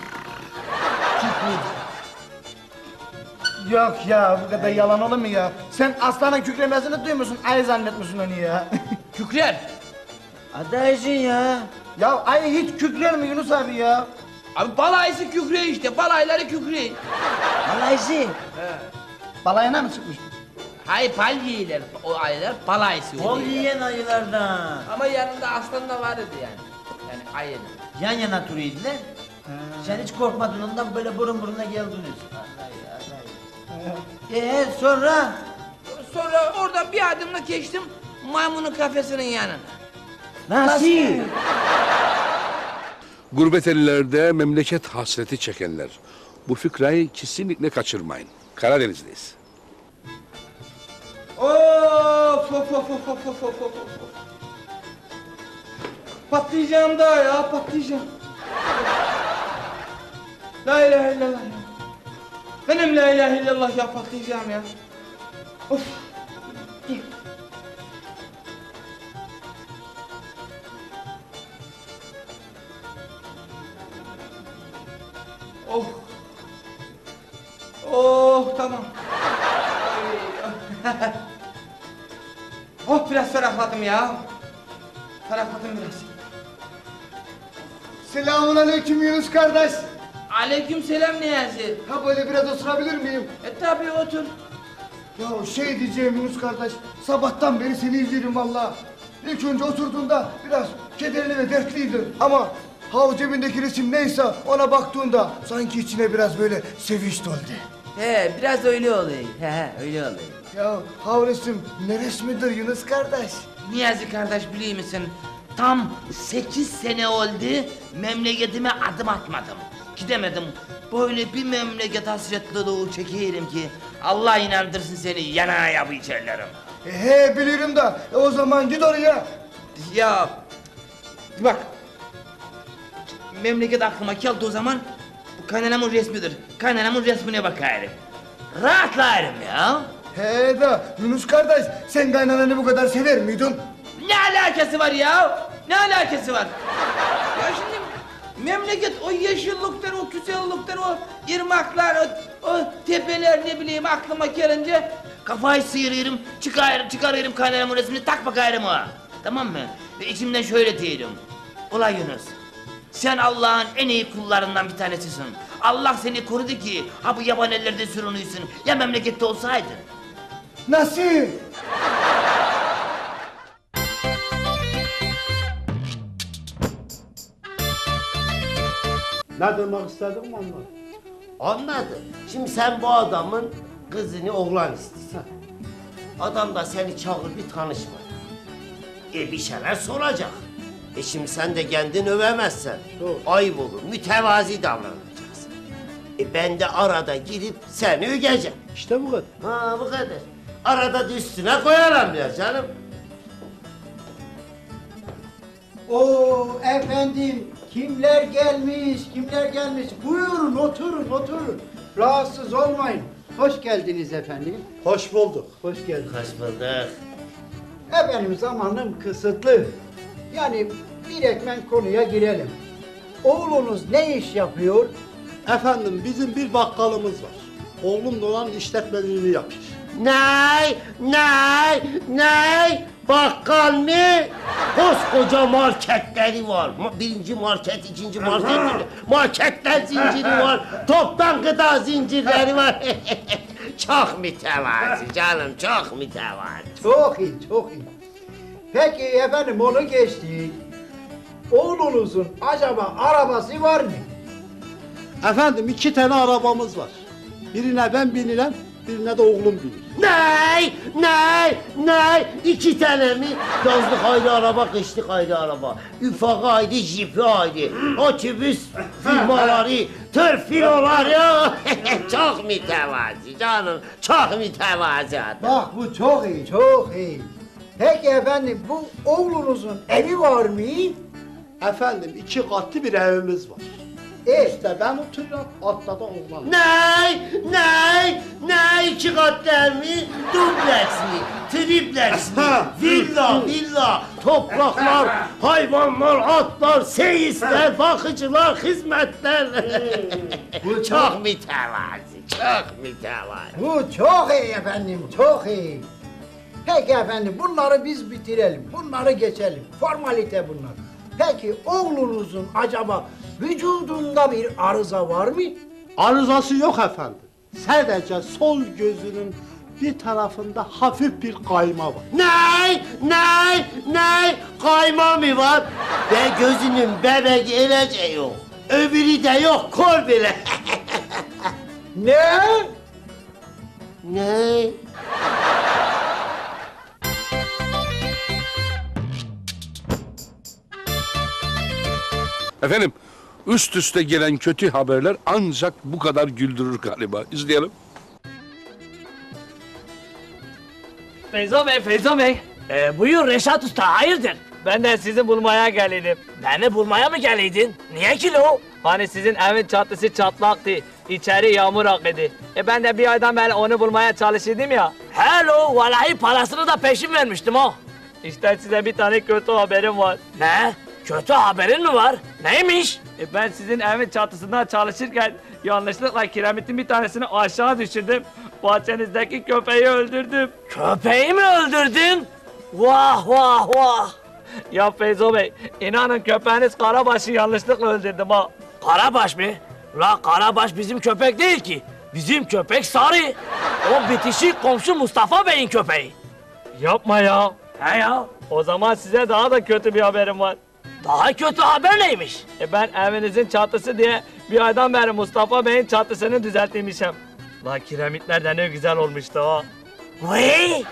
Yok ya, bu kadar yalan olur mu ya? Sen aslanın kükremesini duymuşsun, ayı zannetmişsin onu ya. Kükrer. Adaysın ya. Ya ayı hiç kükrer mi Yunus abi ya? Abi bal ayısı kükrüyor işte, bal ayıları kükrüyor. Alaysı. Balayına mı çıkmış? Hayır, bal yiyorlar, o ayılar bal ayısı Bol oluyor. yiyen ayılardan. Ama yanında aslan da vardı yani. Yani ayının. Yan yana duruydular. Sen hiç korkmadın ondan böyle burun buruna geldiniz. Sonra? Sonra oradan bir adımla geçtim maymunun kafesinin yanına. Nasıl? Gurbet ellerde memleket hasreti çekenler. Bu fıkrayı kesinlikle kaçırmayın. Karadeniz'deyiz. Of. Patlayacağım daha ya, patlayacağım. La ilahe illallah ya. Benim la ilahe illallah ya, patlayacağım ya. Of. Dur. Oh. Oh, tamam. Oh, biraz ferahladım ya. Ferahladım biraz. Selamun aleyküm Yunus kardeş. Aleyküm selam Niyazi. Ha böyle biraz oturabilir miyim? Tabii otur. Ya şey diyeceğim Yunus kardeş, sabahtan beri seni izliyorum valla. İlk önce oturduğunda biraz kederli ve dertliydin ama o cebindeki resim neyse ona baktığında sanki içine biraz böyle sevinç doldu. He, biraz öyle oluyor. He, öyle oluyor. Ya o resim ne resmidir Yunus kardeş? Niyazi kardeş biliyor musun? Tam 8 sene oldu memleketime adım atmadım. Gidemedim. Böyle bir memleket hasretliliği çekiyorum ki Allah inandırsın seni yanına yapı içerlerim. He bilirim da o zaman git oraya. Ya bak memleket aklıma geldi o zaman bu kaynanamın resmidir. Kaynanamın resmine bakayım. Rahatlarım ya. He de Yunus kardeş sen kaynananı bu kadar sever miydin? Ne alakası var ya? Ne alakası var? Ya şimdi memleket o yeşillikler, o güzellikler, o ırmaklar, o tepeler ne bileyim aklıma gelince kafayı sıyırıyorum, çıkarıyorum kaynanamın resmini tak bakayım o. Tamam mı? Ve içimden şöyle diyelim. Ulan Yunus, sen Allah'ın en iyi kullarından bir tanesisin. Allah seni korudu ki ha bu yaban ellerde sürünüyorsun. Ya memlekette olsaydın. Nasıl? Ne demek istedim mi anladın? Anladım. Şimdi sen bu adamın kızını oğlan istiyorsun. Adam da seni çağır bir tanışma. Bir şeyler soracak. Şimdi sen de kendini övemezsen ayıp olur. Mütevazi davranacaksın. Ben de arada girip seni öveceğim. İşte bu kadar. Ha bu kadar. Arada da üstüne koyarım ya canım. Oo efendim, kimler gelmiş, kimler gelmiş? Buyurun, oturun. Rahatsız olmayın. Hoş geldiniz efendim. Hoş bulduk. Hoş geldiniz. Hoş bulduk. Efendim zamanım kısıtlı. Yani direktmen konuya girelim. Oğlunuz ne iş yapıyor? Efendim bizim bir bakkalımız var. Oğlum da olan işletmeliğini yapıyor. Ney? Bakkal mı? Koskoca marketleri var. Birinci market, ikinci market, marketler zinciri var. Toptan gıda zincirleri var. Çok mütevazi canım, çok mütevazi. Çok iyi. Peki efendim onu geçtik. Oğlunuzun acaba arabası var mı? Efendim 2 tane arabamız var. Birine ben binirem, birine de oğlum bilir. Ney? 2 tane mi? Yazlık ayrı araba, kışlık ayrı araba. Üfağı ayrı, jipi ayrı. Otobüs firmaları, tır filoları. Çok mütevazi canım, çok mütevazi adam. Bak bu çok iyi, çok iyi. Peki efendim, bu oğlunuzun evi var mı? Efendim 2 katlı bir evimiz var. İşte ben oturuyorum, altta da oğlan. Ney? 2 katlı ev mi? Dubleks mi? Tripleks mi? Villa, topraklar, hayvanlar, atlar, seyisler, bakıcılar, hizmetler. Bu çok mütevazi, çok mütevazi. Bu çok iyi efendim, çok iyi. Peki efendim, bunları biz bitirelim, bunları geçelim. Formalite bunlar. Peki oğlunuzun acaba vücudunda bir arıza var mı? Arızası yok efendim. Sadece sol gözünün bir tarafında hafif bir kayma var. Ney? Kayma mı var? Ve gözünün bebek elece yok. Öbürü de yok, kor bile. Ne? Efendim, üst üste gelen kötü haberler ancak bu kadar güldürür galiba. İzleyelim. Feyzo Bey. Buyur Reşat Usta, hayırdır? Ben de sizi bulmaya geldim. Beni bulmaya mı geliydin? Niye ki lo? Hani sizin evin çatısı çatlaktı. İçeri yağmur akıdı. Ben de bir aydan beri onu bulmaya çalışıyordum ya. Hello, vallahi parasını da peşin vermiştim o. İşte size bir tane kötü haberim var. Ne? Kötü haberin mi var? Neymiş? Ben sizin evin çatısında çalışırken yanlışlıkla kiremitin bir tanesini aşağı düşürdüm. Bahçenizdeki köpeği öldürdüm. Köpeği mi öldürdün? Vah! Ya Feyzo Bey, inanın köpeğiniz Karabaş'ı yanlışlıkla öldürdüm ha. Karabaş mı? La Karabaş bizim köpek değil ki. Bizim köpek Sarı. O bitişik komşu Mustafa Bey'in köpeği. Yapma ya. He ya. O zaman size daha da kötü bir haberim var. Daha kötü haber neymiş? Ben evinizin çatısı diye bir aydan beri Mustafa Bey'in çatısını düzeltmişim. La kiremitler de ne güzel olmuştu ha. Vay!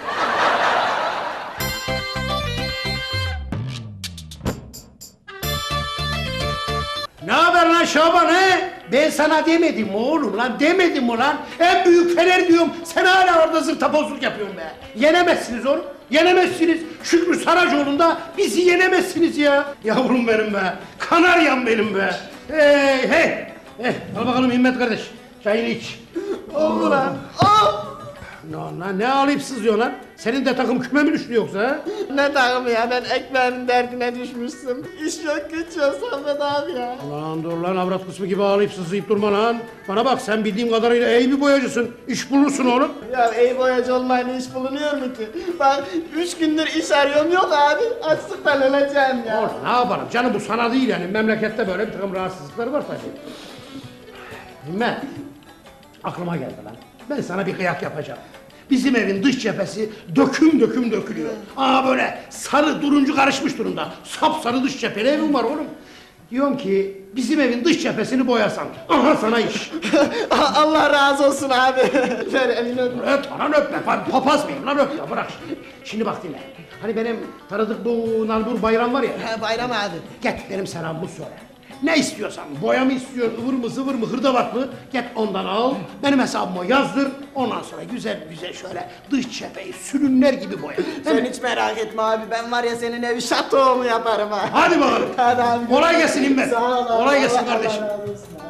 Ne haber lan Şaban he? Ben sana demedim mi oğlum lan, demedim mi lan? En büyük fener diyorum, sen hala orada zırtapozluk yapıyorsun be. Yenemezsiniz oğlum, yenemezsiniz. Şükrü Saracoğlu'nda bizi yenemezsiniz ya. Yavrum benim be, kanaryam benim be. Hey. Al bakalım Himmet kardeş, çayını iç. Oldu lan. Ne alayıp sızıyor lan? Senin de takım küme mi düştü yoksa ha? Ne takımı ya, ben ekmeğimin derdine düşmüşsün. İş yok güç yok Samet abi ya. Ulan dur lan, avrat kısmı gibi ağlayıp sızlayıp durma lan. Bana bak, sen bildiğim kadarıyla iyi bir boyacısın. İş bulursun oğlum. Ya iyi boyacı olmayınca iş bulunuyor mu ki? Bak 3 gündür iş arıyorum, yok abi. Açlıktan öleceğim ya. Oğlum ne yapalım canım, bu sana değil yani. Memlekette böyle bir takım rahatsızlıkları var tabii. Himmet, aklıma geldi lan. Ben sana bir kıyak yapacağım. Bizim evin dış cephesi döküm dökülüyor. Böyle sarı turuncu karışmış durumda. Sapsarı dış cepheli evim var oğlum. Diyorum ki bizim evin dış cephesini boyasan. Aha sana iş. Allah razı olsun abi. Ver elini öp. Lan öpme. Papaz mıyım lan, öpme. Bırak. Şimdi bak dinle. Hani benim tanıdık bu Nalbur Bayram var ya. He Bayram abi. Git benim selamımı söyle. Ne istiyorsan, boya mı istiyorsun, ıvır mı zıvır mı, hırdavat mı? Git ondan al, benim hesabıma yazdır. Ondan sonra güzel şöyle dış cepheyi sürünler gibi boya. Sen hiç merak etme abi, ben var ya senin evi şato mu yaparım ha. Hadi bakalım. Hadi abi. Kolay gelsin Himmet. Sağ ol abi. Kolay gelsin Allah kardeşim. razı olsun abi.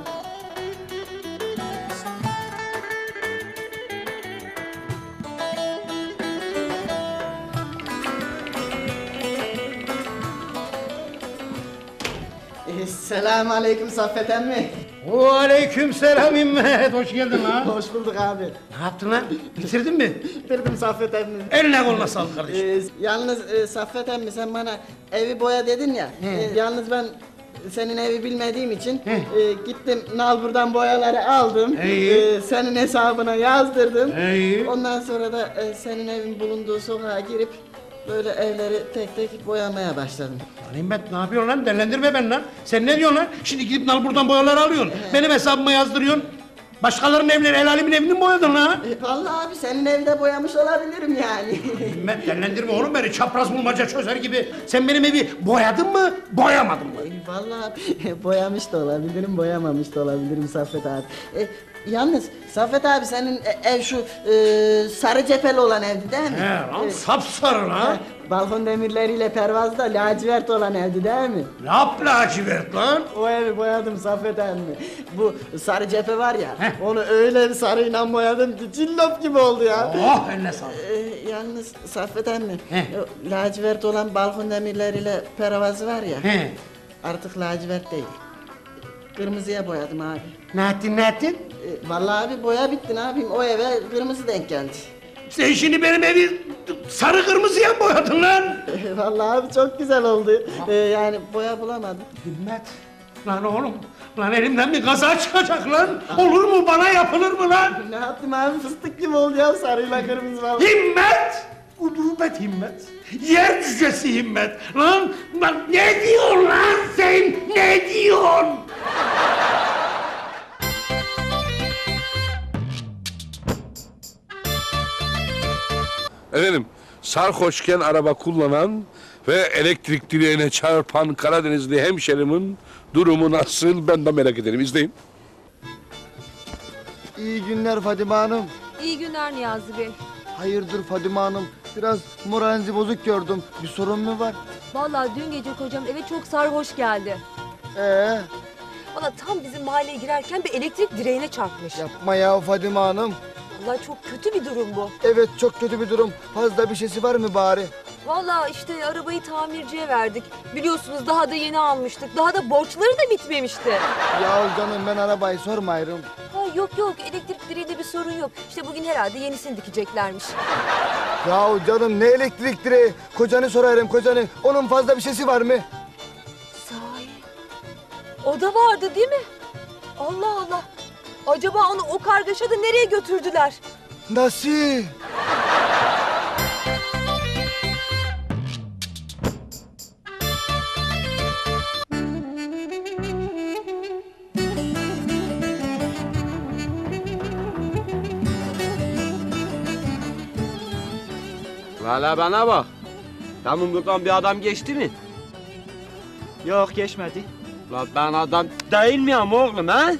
Selamun aleyküm Saffet emmi. Aleyküm selam Himmet. Hoş geldin lan. Hoş bulduk abi. Ne yaptın lan? Bitirdin mi? Bitirdim Saffet emmi. Eline koluna sağlık kardeşim. Yalnız Saffet emmi, sen bana evi boya dedin ya. Yalnız ben senin evi bilmediğim için gittim Nalbur'dan boyaları aldım. Senin hesabına yazdırdım. Ondan sonra da senin evin bulunduğu sokağa girip böyle evleri tek tek boyamaya başladım. Lan Himmet, ne yapıyorsun lan? Dellendirme beni lan. Sen ne diyorsun lan? Şimdi gidip Nalbur'dan boyaları alıyorsun. Benim hesabıma yazdırıyorsun. Başkalarının evleri, el alemin evini mi boyadın lan? Vallahi abi senin evde boyamış olabilirim yani. Himmet dellendirme oğlum beni, çapraz bulmaca çözer gibi. Sen benim evi boyadın mı, boyamadın mı? Vallahi boyamış da olabilirim, boyamamış da olabilirim Saffet abi. Yalnız Saffet abi senin ev şu sarı cepheli olan evdi değil mi? He lan, sapsarı lan. Balkon demirleriyle pervazda lacivert olan evdi değil mi? Ne yap lacivert lan? O evi boyadım Saffet abi. Bu sarı cephe var ya, onu öyle bir sarıyla boyadım ki cillop gibi oldu ya. Oh eline sağlık. Yalnız Saffet emmi, lacivert olan balkon demirleriyle pervazı var ya, artık lacivert değil. Kırmızıya boyadım abi. Ne ettin, ne ettin? Vallahi abi boya bitti, ne yapayım, o eve kırmızı denk geldi. Sen şimdi benim evi sarı kırmızıya mı boyadın lan? Vallahi abi çok güzel oldu. Yani boya bulamadım. Himmet, lan oğlum, lan elimden bir kaza çıkacak lan. Olur mu, bana yapılır mı lan? Ne yaptım abi, fıstık gibi oldu ya sarıyla kırmızı vallahi. Himmet! Udubet Himmet! Yer cücesi Himmet! Lan ne diyorsun lan sen? Ne diyorsun? Efendim, sarhoşken araba kullanan ve elektrik direğine çarpan Karadenizli hemşerimin durumu nasıl, ben de merak ederim. İzleyin. İyi günler Fadime Hanım. İyi günler Niyazi Bey. Hayırdır Fadime Hanım? Biraz moralinizi bozuk gördüm. Bir sorun mu var? Vallahi dün gece kocam eve çok sarhoş geldi. Valla tam bizim mahalleye girerken bir elektrik direğine çarpmış. Yapma ya Fadime Hanım. Vallahi çok kötü bir durum bu. Evet çok kötü bir durum. Fazla bir şeysi var mı bari? Vallahi işte arabayı tamirciye verdik. Biliyorsunuz daha da yeni almıştık. Daha da borçları da bitmemişti. Ya canım ben arabayı sormayırım. Ha, yok elektrik direğinde bir sorun yok. İşte bugün herhalde yenisini dikeceklermiş. Ya canım ne elektrik direği? Kocanı sorarım kocanı. Onun fazla bir şeysi var mı? Sahi. O da vardı değil mi? Allah Allah. Acaba onu o kargaşada nereye götürdüler? Nasıl? Valla bana bak. Tamam buradan bir adam geçti mi? Yok geçmedi. La ben adam değil miyim oğlum ha?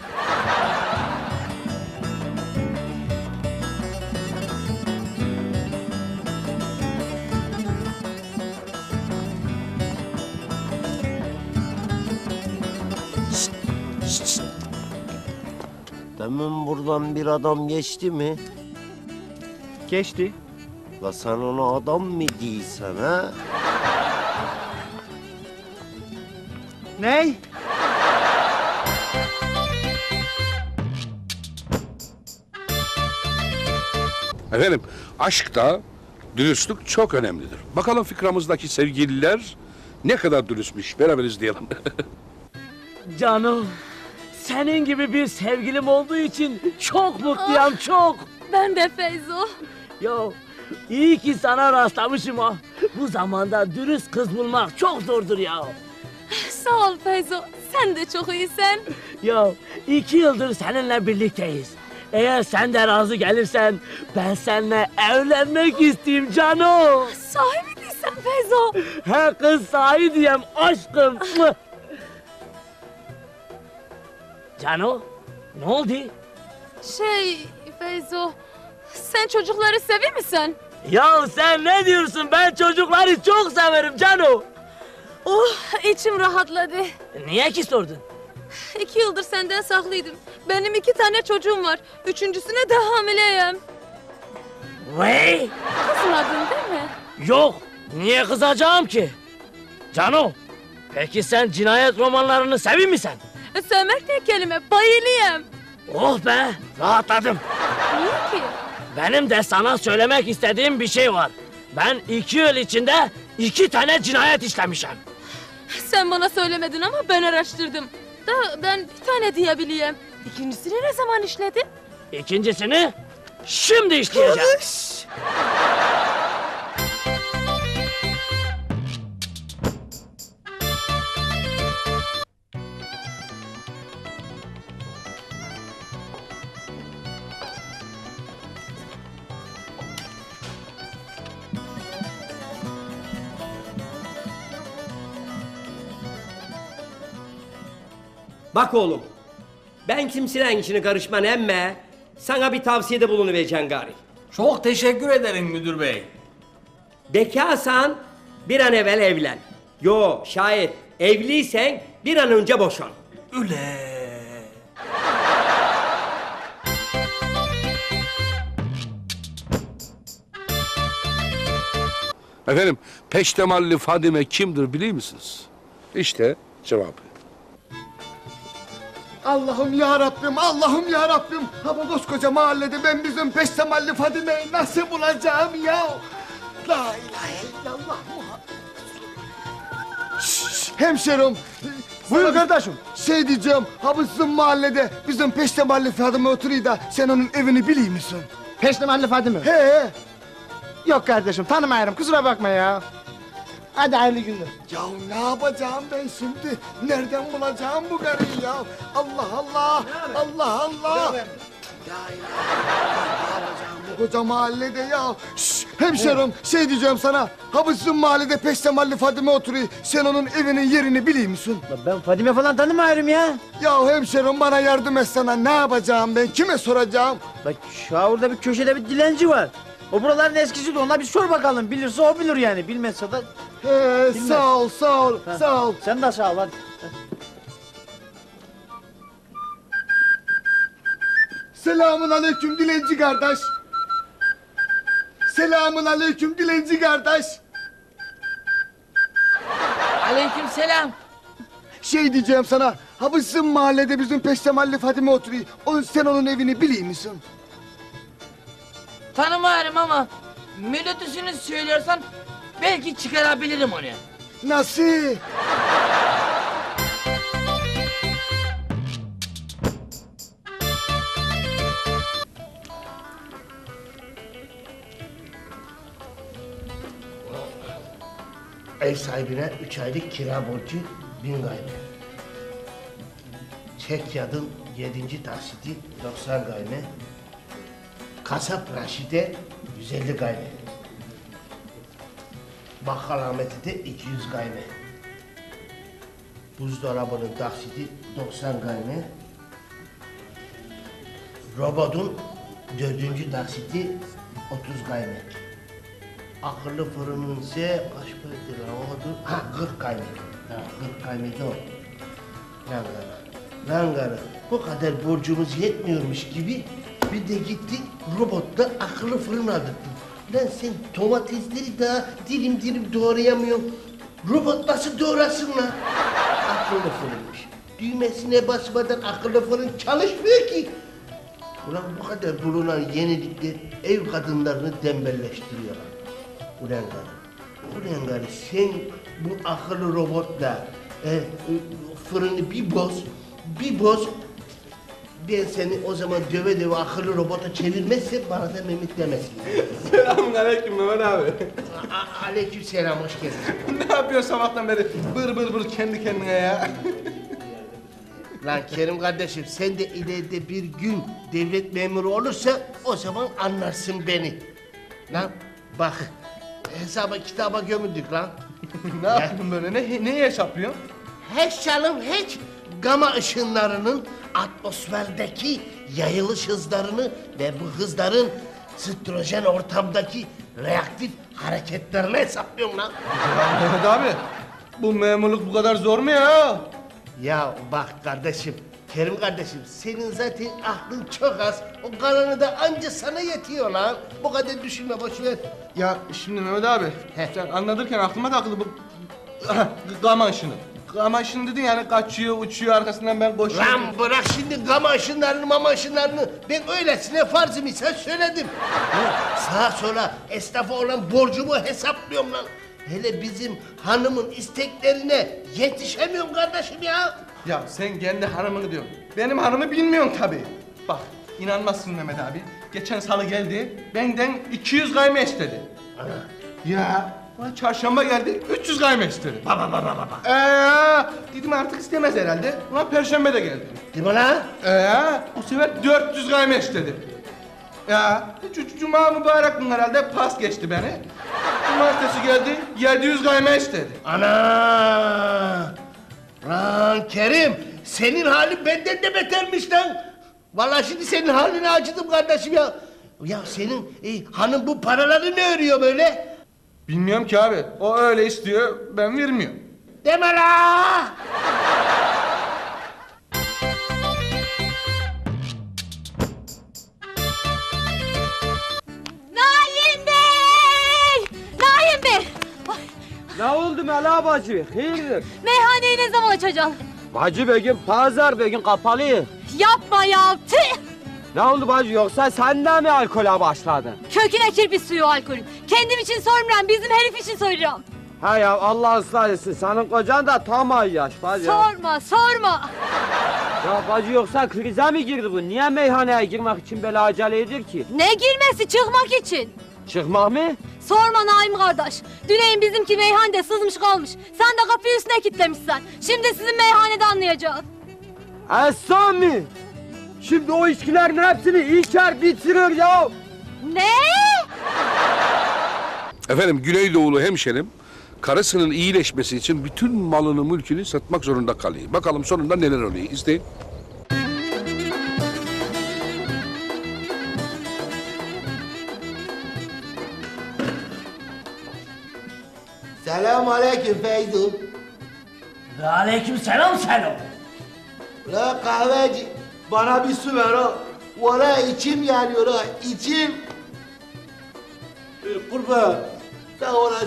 Demin buradan bir adam geçti mi? Geçti. La sen ona adam mı değilsen ha? Ney? Efendim, aşkta dürüstlük çok önemlidir. Bakalım fikramızdaki sevgililer ne kadar dürüstmüş. Beraber izleyelim. Canım, senin gibi bir sevgilim olduğu için çok mutluyum, çok. Ben de Feyzo. Ya iyi ki sana rastlamışım ha. Bu zamanda dürüst kız bulmak çok zordur ya. Sağ ol Feyzo. Sen de çok iyisin. Ya 2 yıldır seninle birlikteyiz. Eğer sen de razı gelirsen ben seninle evlenmek isteyeyim canım. Sahi mi değilsen Feyzo? He kız sahi diyem aşkım. Cano, ne oldu? Feyzo, sen çocukları seviyor musun? Ya sen ne diyorsun? Ben çocukları çok severim Cano. Oh, içim rahatladı. Niye ki sordun? 2 yıldır senden saklıydım. Benim 2 tane çocuğum var. 3.'süne de hamileyim. Vay! Kızmadın değil mi? Yok, niye kızacağım ki? Cano, peki sen cinayet romanlarını seviyor musun? Sevmek ne kelime, bayılıyım. Oh be, rahatladım. Niye ki? Benim de sana söylemek istediğim bir şey var. Ben 2 yıl içinde 2 tane cinayet işlemişim. Sen bana söylemedin ama ben araştırdım. Da ben bir tane diyebileyim. İkincisini ne zaman işledin? İkincisini şimdi işleyeceğim. Bak oğlum, ben kimsenin işine karışmam emme sana bir tavsiyede bulunuvereceğim gari. Çok teşekkür ederim müdür bey. Bekarsan bir an evvel evlen. Yo şayet evliysen bir an önce boşan. Üle. Efendim, Peştemalli Fadime kimdir biliyor musunuz? İşte cevabı. Allah'ım ya Rabbim, Allah'ım ya Rabbim. Ha bu koskoca mahallede ben bizim Peştemalli Fadime'yi nasıl bulacağım ya? La ilahe illallah Muhammed. Hemşerim. Buyur kardeşim. Şey diyeceğim, ha bu sizin mahallede bizim Peştemalli Fadime oturuyor da sen onun evini biliyor musun? Peştemalli Fadime. He. Yok kardeşim tanımıyorum kusura bakma ya. Hadi hayırlı günler. Ya ne yapacağım ben şimdi? Nereden bulacağım bu karıyı ya? Allah Allah! Allah Allah! Bu koca mahallede ya. Şşş, hemşerim şey diyeceğim sana. Ha bu sizin mahallede Peştemalli Fadime oturuyor. Sen onun evinin yerini biliyor musun? Ben Fadime falan tanımıyorum ya. Ya hemşerim bana yardım etsene. Ne yapacağım ben? Kime soracağım? Bak şu orada bir köşede bir dilenci var. O buraların eskisi de ona bir sor bakalım. Bilirse o bilir yani. Bilmezse de... Bilmez. Sağ ol, sağ ol, sağ ol. Sen de sağ ol hadi. Selamun aleyküm dilenci kardeş. Selamun aleyküm dilenci kardeş. Aleyküm selam. Şey diyeceğim sana, ha bu sizin mahallede bizim Peştemalli Fadime oturuyor. Sen onun evini biliyor musun? Tanımıyorum ama melodisini söylersen belki çıkarabilirim onu. Nasıl? Ev sahibine 3 aylık kira borcu 1000 gayme. Çek yadın 7. taksiti 90 gayme. Kasap Raşid'e 150 gayme. Bakkal Ahmet'e de 200 gayme. Buzdolabının taksiti 90 gayme. Robotun 4. taksiti 30 gayme. Akıllı fırının ise kaç paradır lan o? Ha 40 gayme. Ha 40 gayme de o. Lan karı. Lan karı. Bu kadar borcumuz yetmiyormuş gibi bir de gittik robotla akıllı fırın aldık. Lan sen domatesleri daha dilim dilim doğrayamıyorsun. Robot nasıl doğrasın lan? Akıllı fırınmış. Düğmesine basmadan akıllı fırın çalışmıyor ki. Ulan bu kadar bulunan yenilikler ev kadınlarını tembelleştiriyor. Ulan karı, ulan karı sen bu akıllı robotla fırını bir boz. Ben seni o zaman döve döve akıllı robota çevirmezsem bana da Mehmet demesin. Selamünaleyküm Mehmet abi. Aleyküm selam, hoş geldin. Ne yapıyorsun sabahtan beri bır kendi kendine ya? Lan Kerim kardeşim sen de ileride bir gün devlet memuru olursa o zaman anlarsın beni. Lan bak hesaba kitaba gömüldük lan. Ne yaptın böyle? Ne hesaplıyorsun? Hiç canım hiç. Gama ışınlarının atmosferdeki yayılış hızlarını ve bu hızların ströjen ortamdaki reaktif hareketlerini hesaplıyorum lan. Ya Mehmet abi bu memurluk bu kadar zor mu ya? Ya bak kardeşim, Kerim kardeşim senin zaten aklın çok az. O kalanı da anca sana yetiyor lan. Bu kadar düşünme boş ver. Ya şimdi Mehmet abi sen anlatırken aklıma takıldı bu gama ışını. Gama ışını dedin yani kaçıyor uçuyor arkasından ben koşuyorum. Lan bırak şimdi gama ışınlarını mama ışınlarını. Ben öylesine farz-ı misal söyledim. Sağa sola esnafa olan borcumu hesaplıyorum lan. Hele bizim hanımın isteklerine yetişemiyorum kardeşim ya. Ya sen kendi hanımını diyorsun. Benim hanımı bilmiyorsun tabii. Bak inanmazsın Mehmet abi. Geçen salı geldi benden 200 gayme istedi. Ya çarşamba geldi 300 gayme istedi. Dedim artık istemez herhalde. Ulan perşembe de geldi. Değil mi lan? Bu sefer 400 gayme istedi. Ya cuma mübarek gün herhalde pas geçti beni. Cumartesi geldi 700 gayme istedi. Ana! Lan Kerim senin halin benden de betermiş lan. Vallahi şimdi senin haline acıdım kardeşim ya. Ya senin hanım bu paraları ne örüyor böyle? Bilmiyorum ki abi. O öyle istiyor, ben vermiyorum. Deme la! Naim Bey! Naim Bey! Ne oldu Mela bacı? Hayırdır? Meyhaneyi ne zaman açacaksın? Bacı bugün pazar, bugün kapalı. Yapma ya! Tüh! Ne oldu bacı, yoksa sen de mi alkole başladın? Köküne kirpis suyu alkolün. Kendim için sormuyorum, bizim herif için soruyorum. Ha ya, Allah ıslah etsin, senin kocan da tam ay yaş bacı. Sorma, sorma! Ya bacı, yoksa krize mi girdi bu? Niye meyhaneye girmek için böyle acele edir ki? Ne girmesi, çıkmak için. Çıkmak mı? Sorma Naim kardeş. Düneyin bizimki meyhanede sızmış kalmış. Sen de kapıyı üstüne kilitlemişsen. Şimdi sizin meyhanede anlayacağız. Esam mi? Şimdi o içkilerin hepsini içer bitirir ya. Ne? Efendim Güneydoğulu hemşerim karısının iyileşmesi için bütün malını mülkünü satmak zorunda kalıyor. Bakalım sonunda neler oluyor, izleyin. Selamun aleyküm Feyzo. Ve aleyküm selam Selo. La kahveci, bana bir su ver ha. Valla içim yanıyor ha, içim. Kurban, sağ olasın.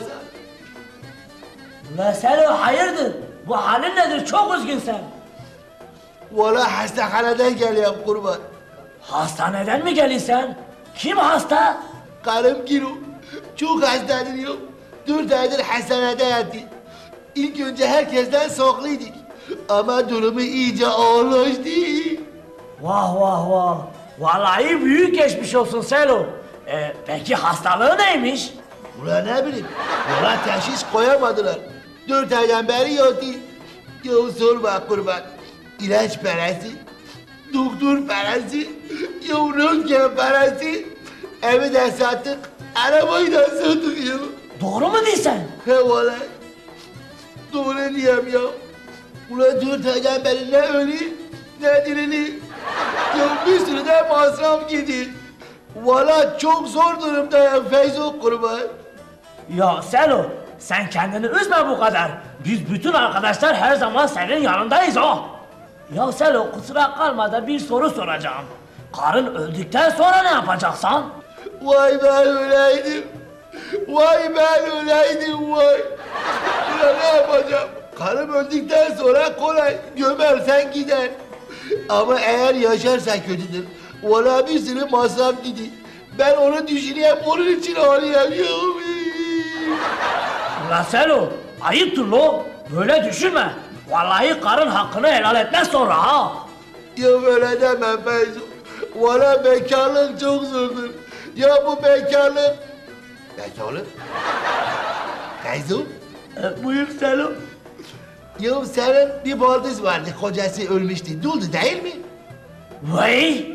Ulan Selo hayırdır? Bu halin nedir? Çok üzgünsen. Valla hastaneden geliyorum kurban. Hastaneden mi gelirsen? Kim hasta? Karım Giro, çok hastalanıyor. 4 aydır hastanede yattı. İlk önce herkesten saklıydık. Ama durumu iyice ağırlaştı. Vah vah vah. Vallahi büyük geçmiş olsun Selo. Peki hastalığı neymiş? Ulan ne bileyim, yola teşhis koyamadılar. 4 aydan beri yattı. Ya sorma kurban. İlaç parası, doktor parası, ya röntgen parası. Evi de sattık, arabayı da sattık ya. Doğru mu diyorsun? He valla. Doğru diyeyim ya. Ulan 4 aydan beri ne ölü, ne dirili. Ya bir sürü de masraf gidiyor. Valla çok zor durumdayım Feyzo kurban. Ya Selo, sen kendini üzme bu kadar. Biz bütün arkadaşlar her zaman senin yanındayız o. Ya Selo, kusura kalma da bir soru soracağım. Karın öldükten sonra ne yapacaksın? Vay ben öyleydim. Vay ben öyleydim vay. Ulan ne yapacağım? Karım öldükten sonra kolay. Gömersen gider. Ama eğer yaşarsan kötüdür. Valla bir sürü masraf gidiyor. Ben onu düşünüyorum, onun için ağlıyorum. Ulan Selo, ayıptır lo. Böyle düşünme. Vallahi karın hakkını helal etmez sonra ha. Ya böyle deme Feyzo. Valla bekarlık çok zordur. Ya bu bekarlık... Bekarlık? Feyzo? Buyur Selo. Ya senin bir baldız vardı, kocası ölmüştü. Duldu değil mi? Vay!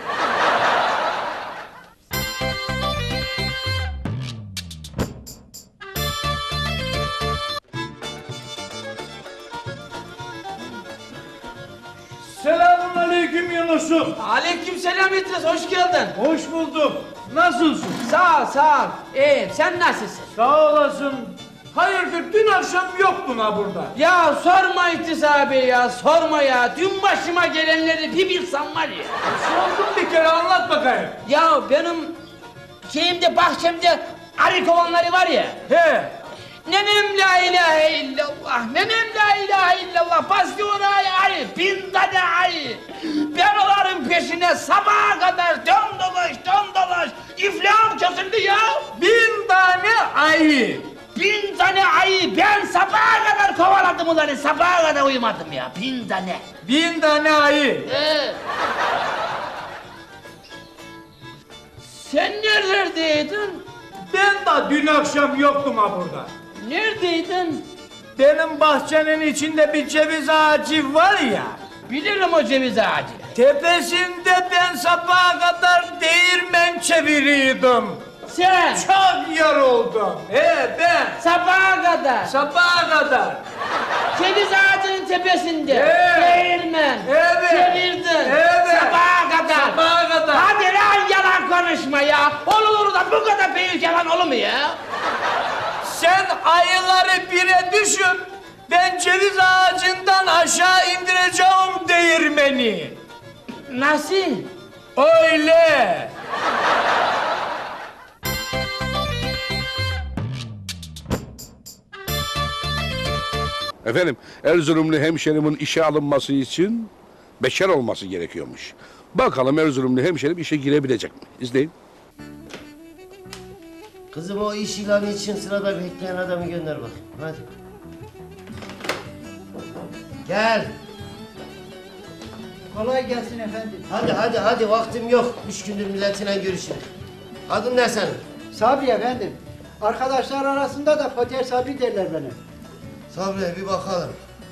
Selamünaleyküm Yunus'um. Aleykümselam İdris, hoş geldin. Hoş bulduk. Nasılsın? Sağ ol, sağ ol. İyiyim, sen nasılsın? Sağ olasın. Hayırdır, dün akşam yoktun ha burada. Ya sorma İdris abi ya, sorma ya. Dün başıma gelenleri bir bilsem var ya. Sordum bir kere, anlat bakayım. Ya benim şeyimde, bahçemde arı kovanları var ya. He. Nenem la ilahe illallah, nenem la ilahe illallah. Bastı oraya arı, 1000 tane arı. Ben onların peşine sabaha kadar dön dolaş. İflahım kesildi ya. 1000 tane ayı. 1000 tane ayı, ben sabaha kadar kovaladım onları, sabaha kadar uyumadım ya, 1000 tane. 1000 tane ayı. Sen nerelerdeydin? Ben de dün akşam yoktum ha burada. Neredeydin? Benim bahçenin içinde bir ceviz ağacı var ya. Bilirim o ceviz ağacı. Tepesinde ben sabaha kadar değirmen çeviriyordum. Sen. Çok yoruldum. Ben. Sabaha kadar. Sabaha kadar. Ceviz ağacının tepesinde. Değirmen. Çevirdin. Sabaha kadar. Sabaha kadar. Hadi lan yalan konuşma ya. Olur da bu kadar büyük yalan olur mu ya? Sen ayıları bire düşün. Ben ceviz ağacından aşağı indireceğim değirmeni. Nasıl? Öyle. Efendim, Erzurumlu hemşerimin işe alınması için bekar olması gerekiyormuş. Bakalım Erzurumlu hemşerim işe girebilecek mi? İzleyin. Kızım o iş ilanı için sırada bekleyen adamı gönder bak. Hadi. Gel. Kolay gelsin efendim. Hadi vaktim yok. 3 gündür milletine görüşürüm. Adın ne senin? Sabri efendim. Arkadaşlar arasında da Fatih Sabri derler bana. Sabri bir bakalım.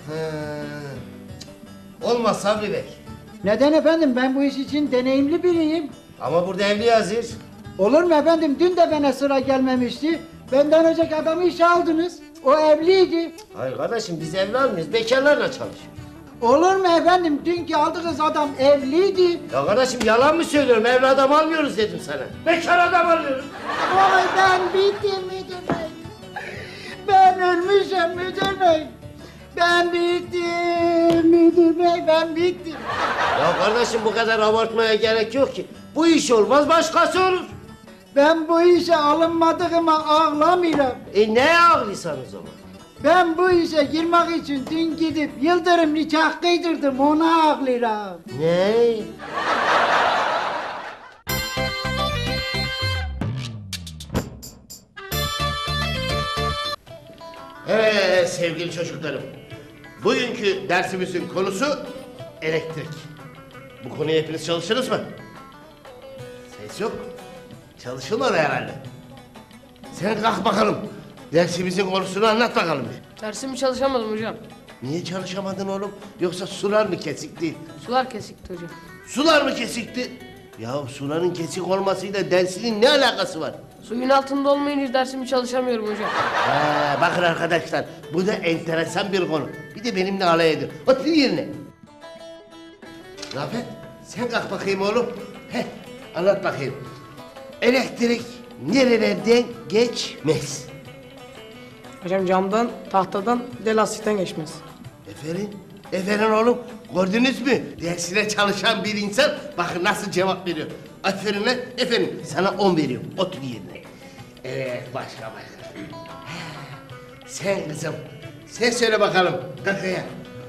Olmaz Sabri Bey. Neden efendim? Ben bu iş için deneyimli biriyim. Ama burada evli yazıyor. Olur mu efendim? Dün de bana sıra gelmemişti. Benden önceki adamı işe aldınız. O evliydi. Hayır kardeşim biz evli almıyoruz. Bekarlarla çalışıyoruz. Olur mu efendim? Dünkü aldığınız adam evliydi. Ya kardeşim yalan mı söylüyorum? Evli adam almıyoruz dedim sana. Bekar adam alıyoruz. Oy ben bittim müdür bey. Ben ölmüşüm müdür bey. Ben bittim müdür bey, ben bittim. Ya kardeşim bu kadar abartmaya gerek yok ki. Bu iş olmaz başkası olur. Ben bu işe alınmadığıma ağlamıyorum. Ne ağlıyorsan o zaman? Ben bu işe girmek için dün gidip Yıldırım nikah kıydırdım, ona ağlıyorum. Ne? Evet sevgili çocuklarım. Bugünkü dersimizin konusu elektrik. Bu konuya hepiniz çalıştınız mı? Ses yok. Çalışılmadı herhalde. Sen kalk bakalım. Dersimizin konusunu anlat bakalım. Dersimi çalışamadım hocam. Niye çalışamadın oğlum? Yoksa sular mı kesikti? Sular kesikti hocam. Sular mı kesikti? Ya suların kesik olmasıyla dersinin ne alakası var? Suyun altında olmayınca dersimi çalışamıyorum hocam. Bakın arkadaşlar, bu da enteresan bir konu. Bir de benimle alay edin. Otur yerine. Rafet, sen kalk bakayım oğlum. Anlat bakayım. Elektrik nerelerden geçmez? Hocam camdan, tahtadan, bir de lastikten geçmez. Aferin oğlum. Gördünüz mü? Dersine çalışan bir insan bakın nasıl cevap veriyor. Aferin lan, aferin. Sana 10 veriyorum. Otur yerine. Evet, başka. Sen kızım, sen söyle bakalım. Kakaya.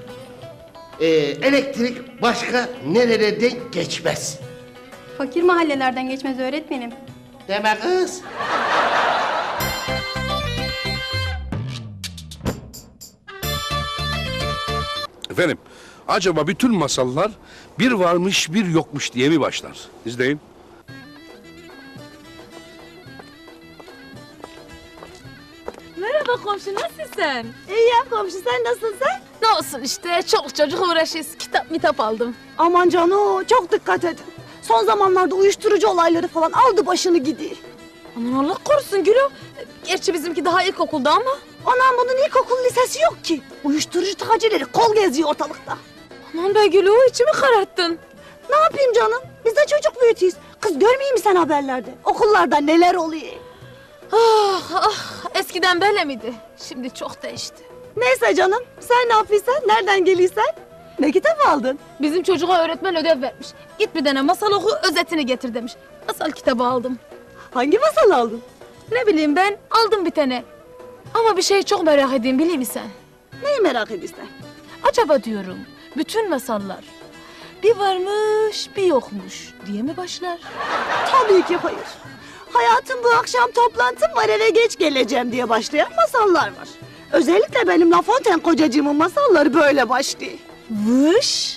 Elektrik başka nerelerden geçmez? Fakir mahallelerden geçmez öğretmenim. Deme kız. Efendim, acaba bütün masallar bir varmış bir yokmuş diye mi başlar? İzleyin. Merhaba komşu, nasılsın sen? İyiyim komşu, sen nasılsın? Ne olsun işte, çok çocuk uğraşıyoruz. Kitap aldım. Aman canım, çok dikkat edin. Son zamanlarda uyuşturucu olayları falan aldı başını gidiyor. Aman Allah korusun Gülüm. Gerçi bizimki daha ilkokulda ama. Anam bunun ilkokul lisesi yok ki. Uyuşturucu tacirleri kol geziyor ortalıkta. Aman be Gülüm, içimi kararttın. Ne yapayım canım? Biz de çocuk büyütüyüz. Kız görmeyeyim mi sen haberlerde? Okullarda neler oluyor? Eskiden böyle miydi? Şimdi çok değişti. Neyse canım, sen ne yapıyorsun? Nereden geliyorsun? Ne kitap aldın? Bizim çocuğa öğretmen ödev vermiş. Git bir tane masal oku, özetini getir demiş. Masal kitabı aldım. Hangi masal aldın? Ne bileyim ben, aldım bir tane. Ama bir şey çok merak edeyim, biliyor musun? Neyi merak ediyorsun? Acaba diyorum, bütün masallar bir varmış bir yokmuş diye mi başlar? Tabii ki hayır. Hayatım bu akşam toplantım var, eve geç geleceğim diye başlayan masallar var. Özellikle benim La Fontaine kocacığımın masalları böyle başlıyor. Vış!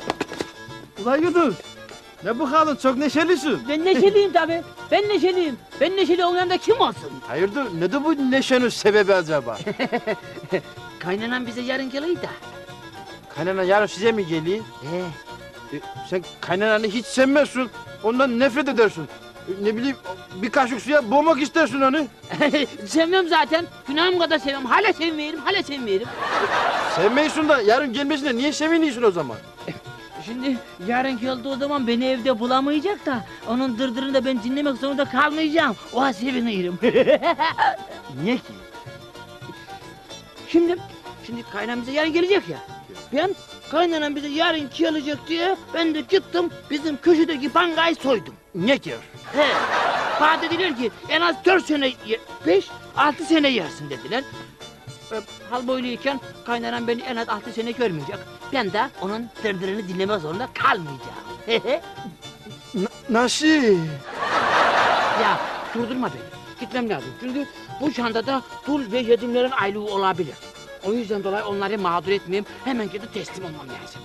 Ulan Yuduz, ne bu halin? Çok neşelisin. Ben neşeliyim tabii. Ben neşeliyim. Ben neşeli olmayan da kim olsun? Hayırdır, nedir bu neşenin sebebi acaba? Kaynanan bize yarın geliyor da. Kaynana yarın size mi geliyor? Sen kaynananı hiç sevmezsin, ondan nefret edersin. Ne bileyim, bir kaşık suya boğmak istersin onu. Sevmiyorum zaten. Günahım kadar seviyorum. Hala sevmiyorum, hala sevmiyorum. Sevmiyorsun da yarın gelmesine niye seviniyorsun o zaman? Şimdi yarın geldiği zaman beni evde bulamayacak da onun dırdırını da ben dinlemek zorunda kalmayacağım. Oha sevinirim. Niye ki? Şimdi kaynanam bize yarın gelecek ya. Ben kaynanam bize yarın gelecek diye ben de gittim bizim köşedeki bankayı soydum. Niye ki? He. Bana dediler ki en az 4 sene, 5-6 sene yersin dediler. Hal böyleyken kaynanam beni en az 6 sene görmeyecek. Ben de onun dırdırını dinlemek zorunda kalmayacağım. Nasıl? Ya durdurma beni. Gitmem lazım. Çünkü bu çantada dul ve yetimlerin aylığı olabilir. O yüzden dolayı onları mağdur etmeyeyim. Hemen gidip teslim olmam lazım.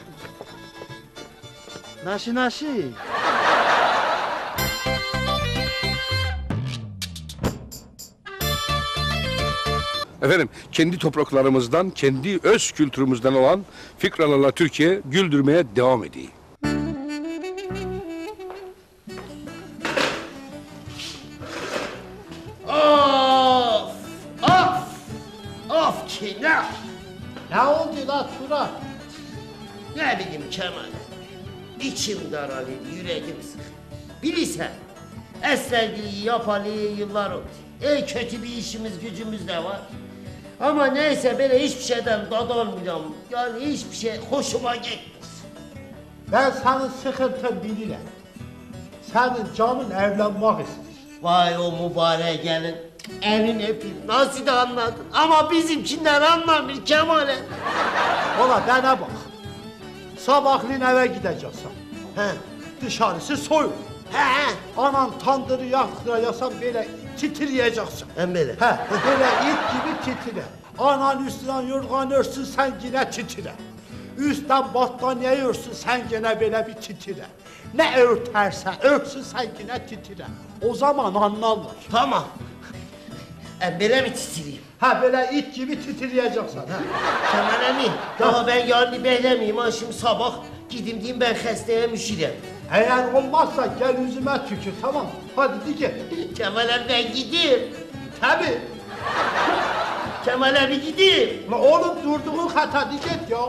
Nasıl? Efendim, kendi topraklarımızdan, kendi öz kültürümüzden olan Fikralarla Türkiye güldürmeye devam ediyor. Of ki ne? Ne oldu la Turan? Ne bileyim Kemal. İçim daralıyor, yüreğim sık. Bilirsen, esnekliği yapalı yıllar oldu. Kötü bir işimiz gücümüz de var. Ama neyse böyle hiçbir şeyden tad olmuyorum. Yani hiçbir şey hoşuma gitmez. Ben senin sıkıntın bilirim. Senin canın evlenmek istiyor. Vay o mübarek gelin. Elini öpeyim. Nasıl da anladın? Ama bizimkinden anlamıyor Kemal'e. Ola bana bak. Sabahleyin eve gideceksin. Dışarısı soğuk. Anan tandırı yaktıracaksın böyle titriyeceksin. Böyle? Böyle it gibi titre. Anan üstünden yorgan örsün sen yine titre. Üstten battaniye örsün sen yine böyle bir titre. Ne örterse örsün sen yine titre. O zaman anlarlar. Tamam. Böyle mi titreyeyim? Böyle it gibi titriyeceksin. Kemal emin. Daha ben yarını beklemeyeyim ha şimdi sabah gideyim diyeyim ben hastaya müşirem. Eğer olmazsa gel yüzüme tükür tamam mı? Hadi dik et. Kemal abi ben gideyim. Tabii. Kemal abi gideyim. La oğlum durduğun hata dik et ya.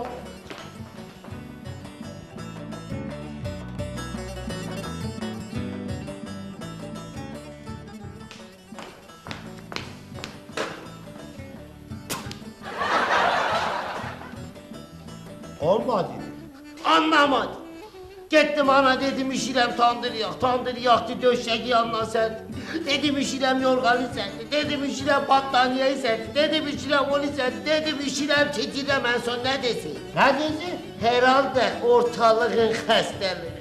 Olmadı. Anlamadım. Gittim ana dedim işilem tandırı yak. Tandırı yaktı döşeği yanına serdi. Dedim işilem yorganı serdi. Dedim işilem battaniyeyi serdi. Dedim işilem onu serdi. Dedim işilem titrem en son ne desin? Ne dedi? Herhalde ortalığın hastalığı.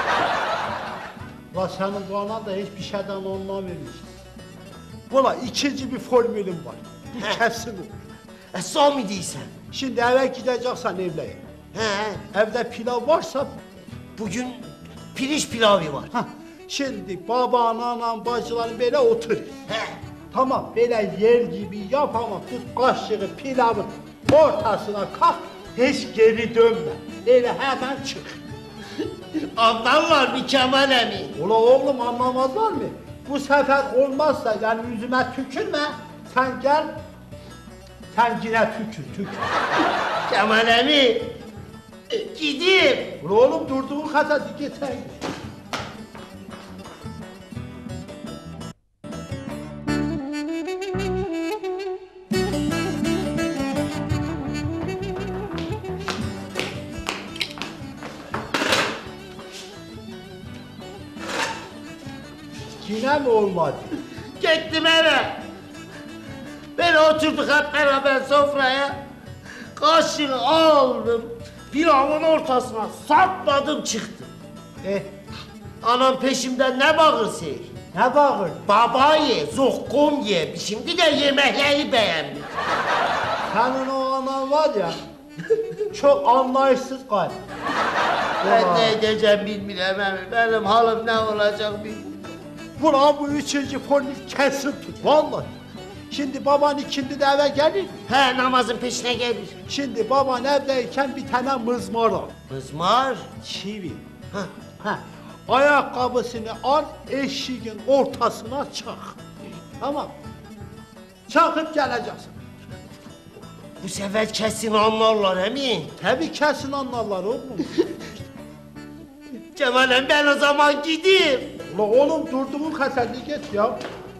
La senin bu anan da hiçbir şeyden anlamıyorsun. Valla ikinci bir formülüm var. Bu kesin olur. Son mu değilsen? Şimdi eve gideceksen evleyin. Evde pilav varsa... Bugün pirinç pilavı var. Şimdi baban, anan, bacıların böyle otur. Tamam, böyle yer gibi yap ama tut kaşığı pilavın ortasına kalk, hiç geri dönme. Öyle hemen çık. Anlarlar mı Kemal emi? Ula oğlum anlamazlar mı? Bu sefer olmazsa yani yüzüme tükürme. Sen gel, sen yine tükür. Kemal emi, gideyim. Ula oğlum durduğun kadar git sen. Yine mi olmadı? Gittim eve. Böyle oturduk hep beraber sofraya. Kaşığı aldım. Pilavın ortasına sapladım çıktım. Anam peşimden ne bağırsa? Ne bağır? Baba ye, zokkom ye. Şimdi de yemekleri beğenmiş. Senin o anan var ya, çok anlayışsız galiba. Ben ne edeceğim bilmiyorum. Benim halim ne olacak bilmiyorum. Ulan bu üçüncü formül kesin tut vallahi. Şimdi baban ikindi de eve gelir. He namazın peşine gelir. Şimdi baban evdeyken bir tane mızmar al. Mızmar? Çivi. Ha. Ayakkabısını al eşiğin ortasına çak. Tamam. Çakıp geleceksin. Bu sefer kesin anlarlar emin. Tabii kesin anlarlar oğlum. Cemal'im ben o zaman gideyim. Ulan oğlum durduğun kaselli git ya.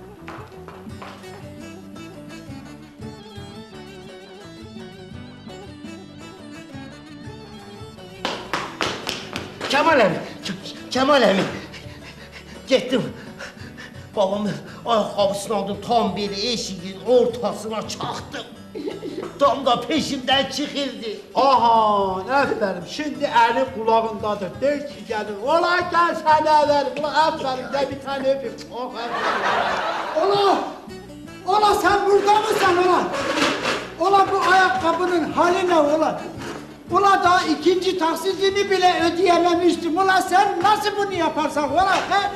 Kemal emin. Gittim. Babamın ayakkabısını aldım, tam bir eşiğin ortasına çaktım. Tam da peşimden çıkırdı. Aha, aferin. Şimdi eli kulağındadır. Der ki gelir. Ulan gel sana ver. Ulan aferin de bir tane öpeyim. Oh aferin. Ola sen burada mısın ulan? Ola bu ayakkabının hali ne ulan? Ulan daha ikinci taksitini bile ödeyememiştim. Ulan sen nasıl bunu yaparsan ulan?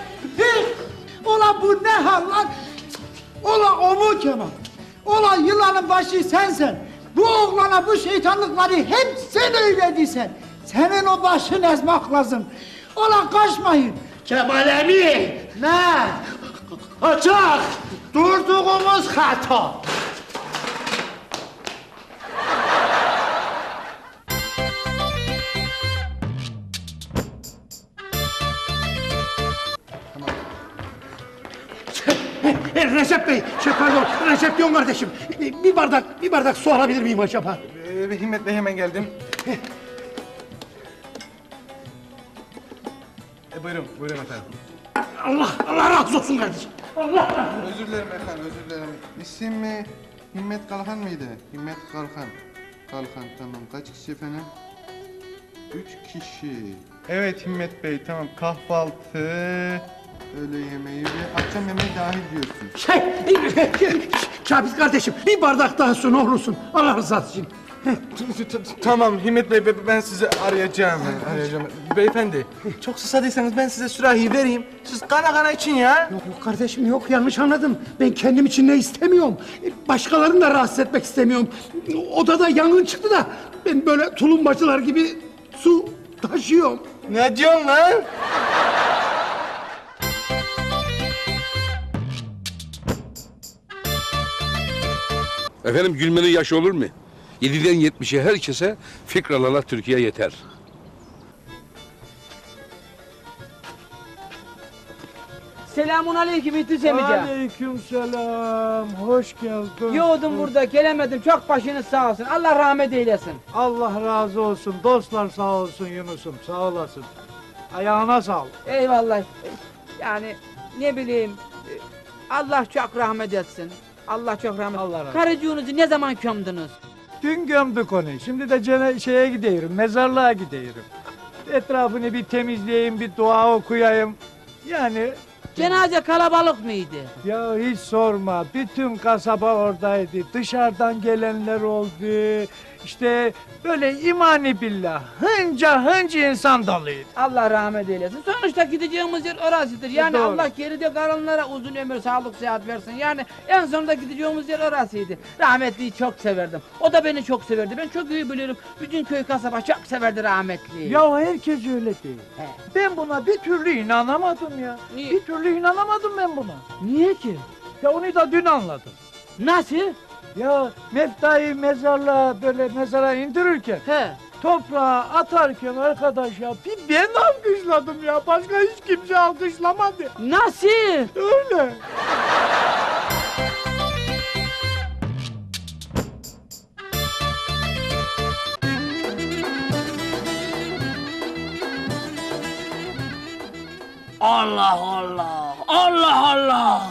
Ulan bu ne hal lan? Ulan o mu Kemal? Ulan yılanın başı sensen. Bu oğlana bu şeytanlıkları hep sen öylediysen. Senin o başını ezmek lazım. Ulan kaçmayın. Kemal emin. Ne? Açık. Durduğumuz hata. Recep Bey, pardon, Recep Diyon kardeşim. Bir bardak su alabilir miyim acaba? Himmet Bey hemen geldim. Buyurun efendim. Allah razı olsun kardeşim. Allah razı olsun. Özür dilerim efendim, özür dilerim. İsim mi? Himmet Kalkan mıydı? Himmet Kalkan. Kalkan, tamam. Kaç kişi efendim? 3 kişi. Evet Himmet Bey, tamam. Kahvaltı, öğle yemeği ve akşam yemeği dahil diyorsun. Şabiz kardeşim, bir bardak daha su ne olursun. Allah rızası için. Tamam Himmet Bey, ben sizi arayacağım. Beyefendi, çok susadıysanız ben size sürahi vereyim. Siz kana için ya. Yok kardeşim yok, yanlış anladın. Ben kendim için ne istemiyorum. Başkalarını da rahatsız etmek istemiyorum. Odada yangın çıktı da ben böyle tulumbacılar gibi su taşıyorum. Ne diyorsun lan? Efendim gülmenin yaşı olur mu? 7'den 70'e herkese Fikralala Türkiye yeter. Selamun aleyküm İdris emice. Aleyküm selam, hoş geldin. Yoğdum burada, gelemedim. Çok başınız sağ olsun. Allah rahmet eylesin. Allah razı olsun, dostlar sağ olsun Yunus'um, sağ olasın. Ayağına sağlık. Eyvallah. Yani ne bileyim, Allah çok rahmet etsin. Allah çok rahmet etsin. Karıcığınızı ne zaman gömdünüz? Dün gömdük onu, şimdi de şeye gidiyorum, mezarlığa gidiyorum. Etrafını bir temizleyeyim, bir dua okuyayım. Yani... Cenaze kalabalık mıydı? Ya hiç sorma, bütün kasaba oradaydı. Dışarıdan gelenler oldu. İşte böyle imani billah, hınca insan dalıydı. Allah rahmet eylesin. Sonuçta gideceğimiz yer orasıdır. Yani Doğru. Allah geride kalanlara uzun ömür, sağlık, sıhhat versin. Yani en sonunda gideceğimiz yer orasıydı. Rahmetliyi çok severdim. O da beni çok severdi. Ben çok iyi biliyorum. Bütün köy kasaba çok severdi rahmetliyi. Ya herkes öyle değil. Ben buna bir türlü inanamadım ya. Niye? Bir türlü inanamadım ben buna. Niye ki? Ya onu da dün anladım. Nasıl? Ya Mefta'yı mezara indirirken... Toprağa atarken arkadaş ya bir ben alkışladım ya. Başka hiç kimse alkışlamadı. Nasıl? Öyle. Allah Allah! Allah Allah!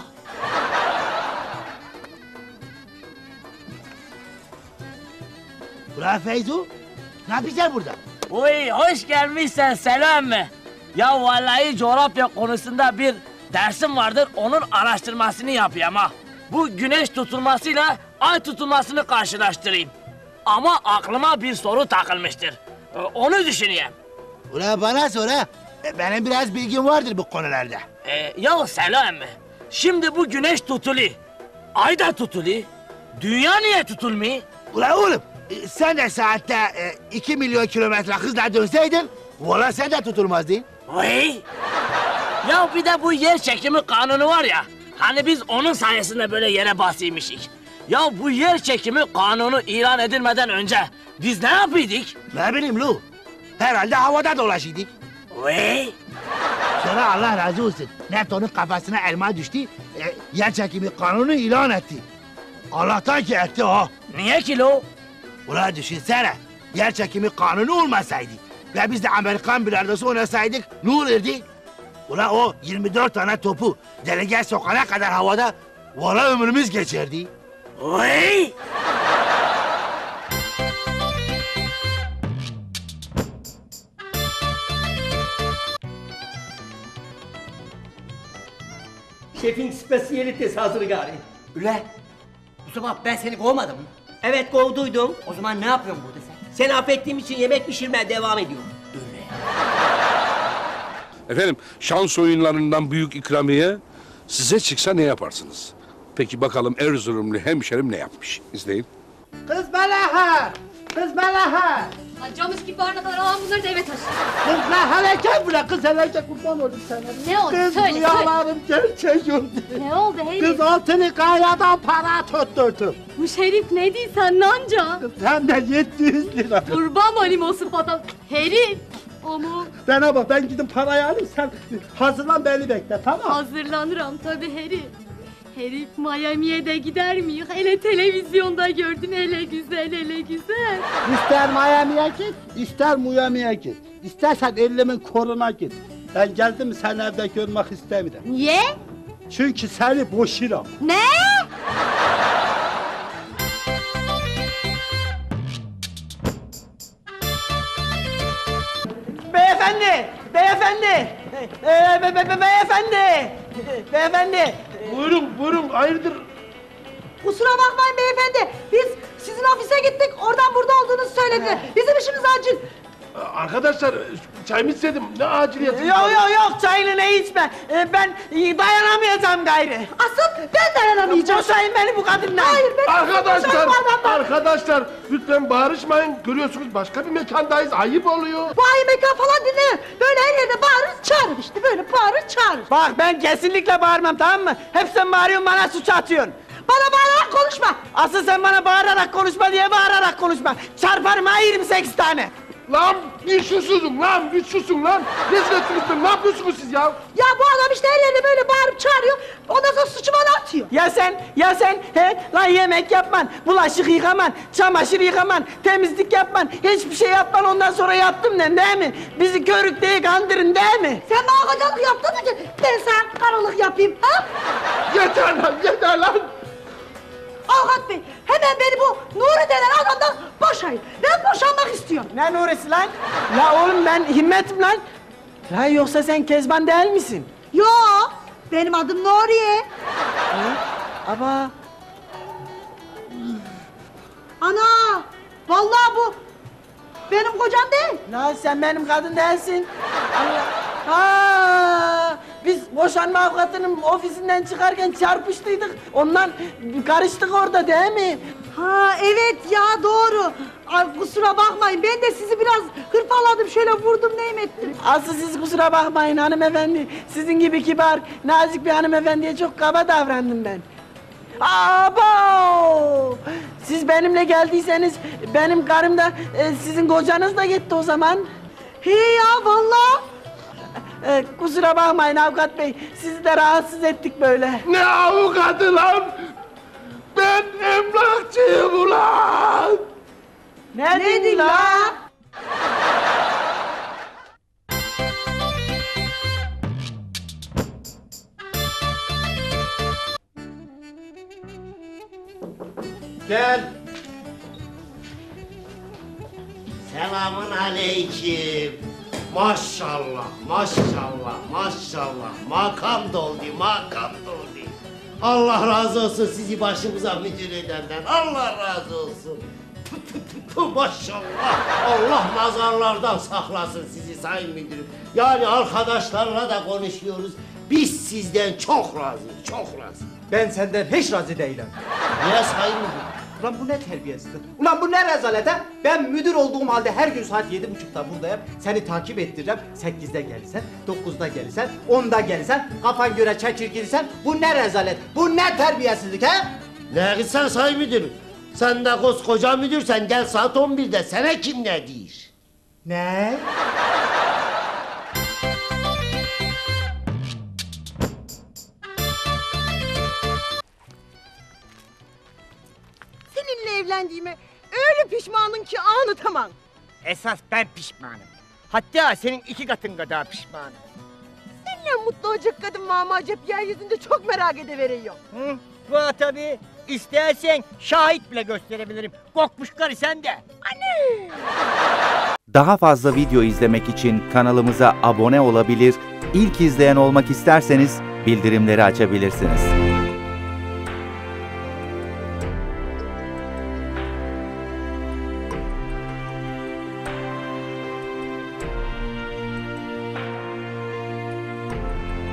Ulan Feyzo, ne yapacaksın burada? Uy, hoş gelmişsen selam mı? Ya vallahi coğrafya konusunda bir dersim vardır, onun araştırmasını yapayım ha. Bu güneş tutulmasıyla ay tutulmasını karşılaştırayım. Ama aklıma bir soru takılmıştır. Onu düşüneyim. Ulan bana sor ha. Benim biraz bilgim vardır bu konularda. Ya Selam emmi, şimdi bu güneş tutulu, ay da tutulu, dünya niye tutulmuyor? Ulan oğlum, sen de saatte 2 milyon kilometre hızla dönseydin, valla sen de tutulmazdın. Vay! Ya bir de bu yer çekimi kanunu var ya, hani biz onun sayesinde böyle yere basıymışık. Ya bu yer çekimi kanunu ilan edilmeden önce biz ne yapıyorduk? Ne bileyim Lu, herhalde havada dolaşıyorduk. Vay! Sonra Allah razı olsun, Neptun'un kafasına elma düştü, yer çekimi kanunu ilan etti. Allah'tan ki etti ha. Niye ki lo? Ulan düşünsene, yer çekimi kanunu olmasaydı ve biz de Amerikan bilardosu oynasaydık ne olurdu? Ulan o 24 tane topu delege sokana kadar havada valla ömrümüz geçerdi. Vay! Şefin spesiyalitesi hazır gari. Üle, bu sabah ben seni kovmadım mı? Evet kovduydum. O zaman ne yapıyorsun burada sen? Seni affettiğim için yemek pişirmeye devam ediyorum. Efendim şans oyunlarından büyük ikramiye size çıksa ne yaparsınız? Peki bakalım Erzurumlu hemşerim ne yapmış? İzleyin. Kız Melaha! Kız Melaha! Lan camış gibi bağırına kadar alan bunları da eve taşı. Kız Melaha gel buraya, kız hele kurban olayım sana. Ne oldu? Kız Söyle, rüyalarım gerçek oldu. Ne oldu Herif? Kız altını kayadan para tutturdum. Bu Şerif ne diyorsun nanca? Hem de 700 lira. Kurban olayım olsun patam. Herif! Ama Bana bak, ben gidip parayı alayım, sen hazırlan beni bekle, tamam mı? hazırlanırım tabii Herif. Herif Miami'ye de gider mi? Hele televizyonda gördüm, hele güzel, hele güzel. İster Miami'ye git, ister Miami'ye git. İstersen elimin koruna git. Ben geldim mi seni evde görmek istemiyorum. Niye? Çünkü seni boşuram. Ne? Beyefendi! Beyefendi! Beyefendi! Beyefendi! Buyurun, hayırdır? Kusura bakmayın beyefendi. Biz sizin ofise gittik. Oradan burada olduğunuzu söylediler. Bizim işimiz acil. Arkadaşlar, çay mı istedim? Ne aciliyeti? Yok, çayını ne içme. Ben dayanamayacağım gayrı. Asıl ben dayanamayacağım. Boşayın beni bu kadından. Hayır, ben Arkadaşlar, lütfen bağırışmayın. Görüyorsunuz başka bir mekandayız. Ayıp oluyor. Bu ayı mekan falan dinlemem. Böyle her yerde bağırır çağırır işte. Böyle bağırır çağırır. Bak ben kesinlikle bağırmam, tamam mı? Hep sen bağırıyorsun, bana suç atıyorsun. Bana bağırarak konuşma. Asıl sen bana bağırarak konuşma diye bağırarak konuşma. Çarparım ha 28 tane. Lan bir susun lan, Rezil ettiniz beni, ne yapıyorsunuz siz ya? Ya bu adam işte her yerde böyle bağırıp çağırıyor. Ondan sonra suçu bana atıyor. Ya sen lan yemek yapman, bulaşık yıkaman, çamaşır yıkaman, temizlik yapman, hiçbir şey yapman, ondan sonra yaptım den değil mi? Bizi körük diye kandırın değil mi? Sen bana kocalık yaptın mı ki ben sana karılık yapayım ha? Yeter lan! Avukat bey, hemen beni bu Nuri denen adamdan boşayın. Ben boşanmak istiyorum. Ne Nuri'si lan? La oğlum ben Himmet'im lan. La yoksa sen Kezban değil misin? Yo, benim adım Nuriye. Aba. Ana, vallahi bu benim kocam değil. La sen benim kadın değilsin. Allah. Ha, biz boşanma avukatının ofisinden çıkarken çarpıştıydık. Ondan karıştık orada değil mi? Ha evet ya doğru. Ay, kusura bakmayın ben de sizi biraz hırpaladım şöyle vurdum neyim ettim. Asıl siz kusura bakmayın hanımefendi. Sizin gibi kibar, nazik bir hanımefendiye çok kaba davrandım ben. Abo! Siz benimle geldiyseniz benim karım da sizin kocanız da gitti o zaman. He ya vallahi. Kusura bakmayın avukat bey, sizi de rahatsız ettik böyle. Ne avukatı lan? Ben emlakçıyım ulan! Ne dedin la? Gel. Selamun aleyküm. Maşallah, maşallah. Makam doldu. Allah razı olsun sizi başımıza müdür edenden. Allah razı olsun. Maşallah. Allah nazarlardan saklasın sizi sayın müdürüm. Yani arkadaşlarla da konuşuyoruz. Biz sizden çok razıyız, çok razı. Ben senden hiç razı değilim. Niye sayın müdür? Ulan bu ne terbiyesizlik? Ulan bu ne rezalet ha? Ben müdür olduğum halde her gün saat 7.30'da buradayım. Seni takip ettireceğim. 8'de gelirsen, 9'da gelirsen, 10'da gelirsen, kafan göre çekir girsen. Bu ne rezalet? Bu ne terbiyesizlik ha? Ne gitsen sayın müdür? Sen de koskoca müdürsen gel saat 11'de sana kim ne diyor? Ne? Seninle evlendiğime öyle pişmanım ki anlatamam. Esas ben pişmanım. Hatta senin 2 katın kadar pişmanım. Seninle mutlu olacak kadın var mı acaba yeryüzünde çok merak ediveriyorum. Hı? Var tabii. İstersen şahit bile gösterebilirim. Kokmuş karı sen de. Anne! Daha fazla video izlemek için kanalımıza abone olabilir, ilk izleyen olmak isterseniz bildirimleri açabilirsiniz.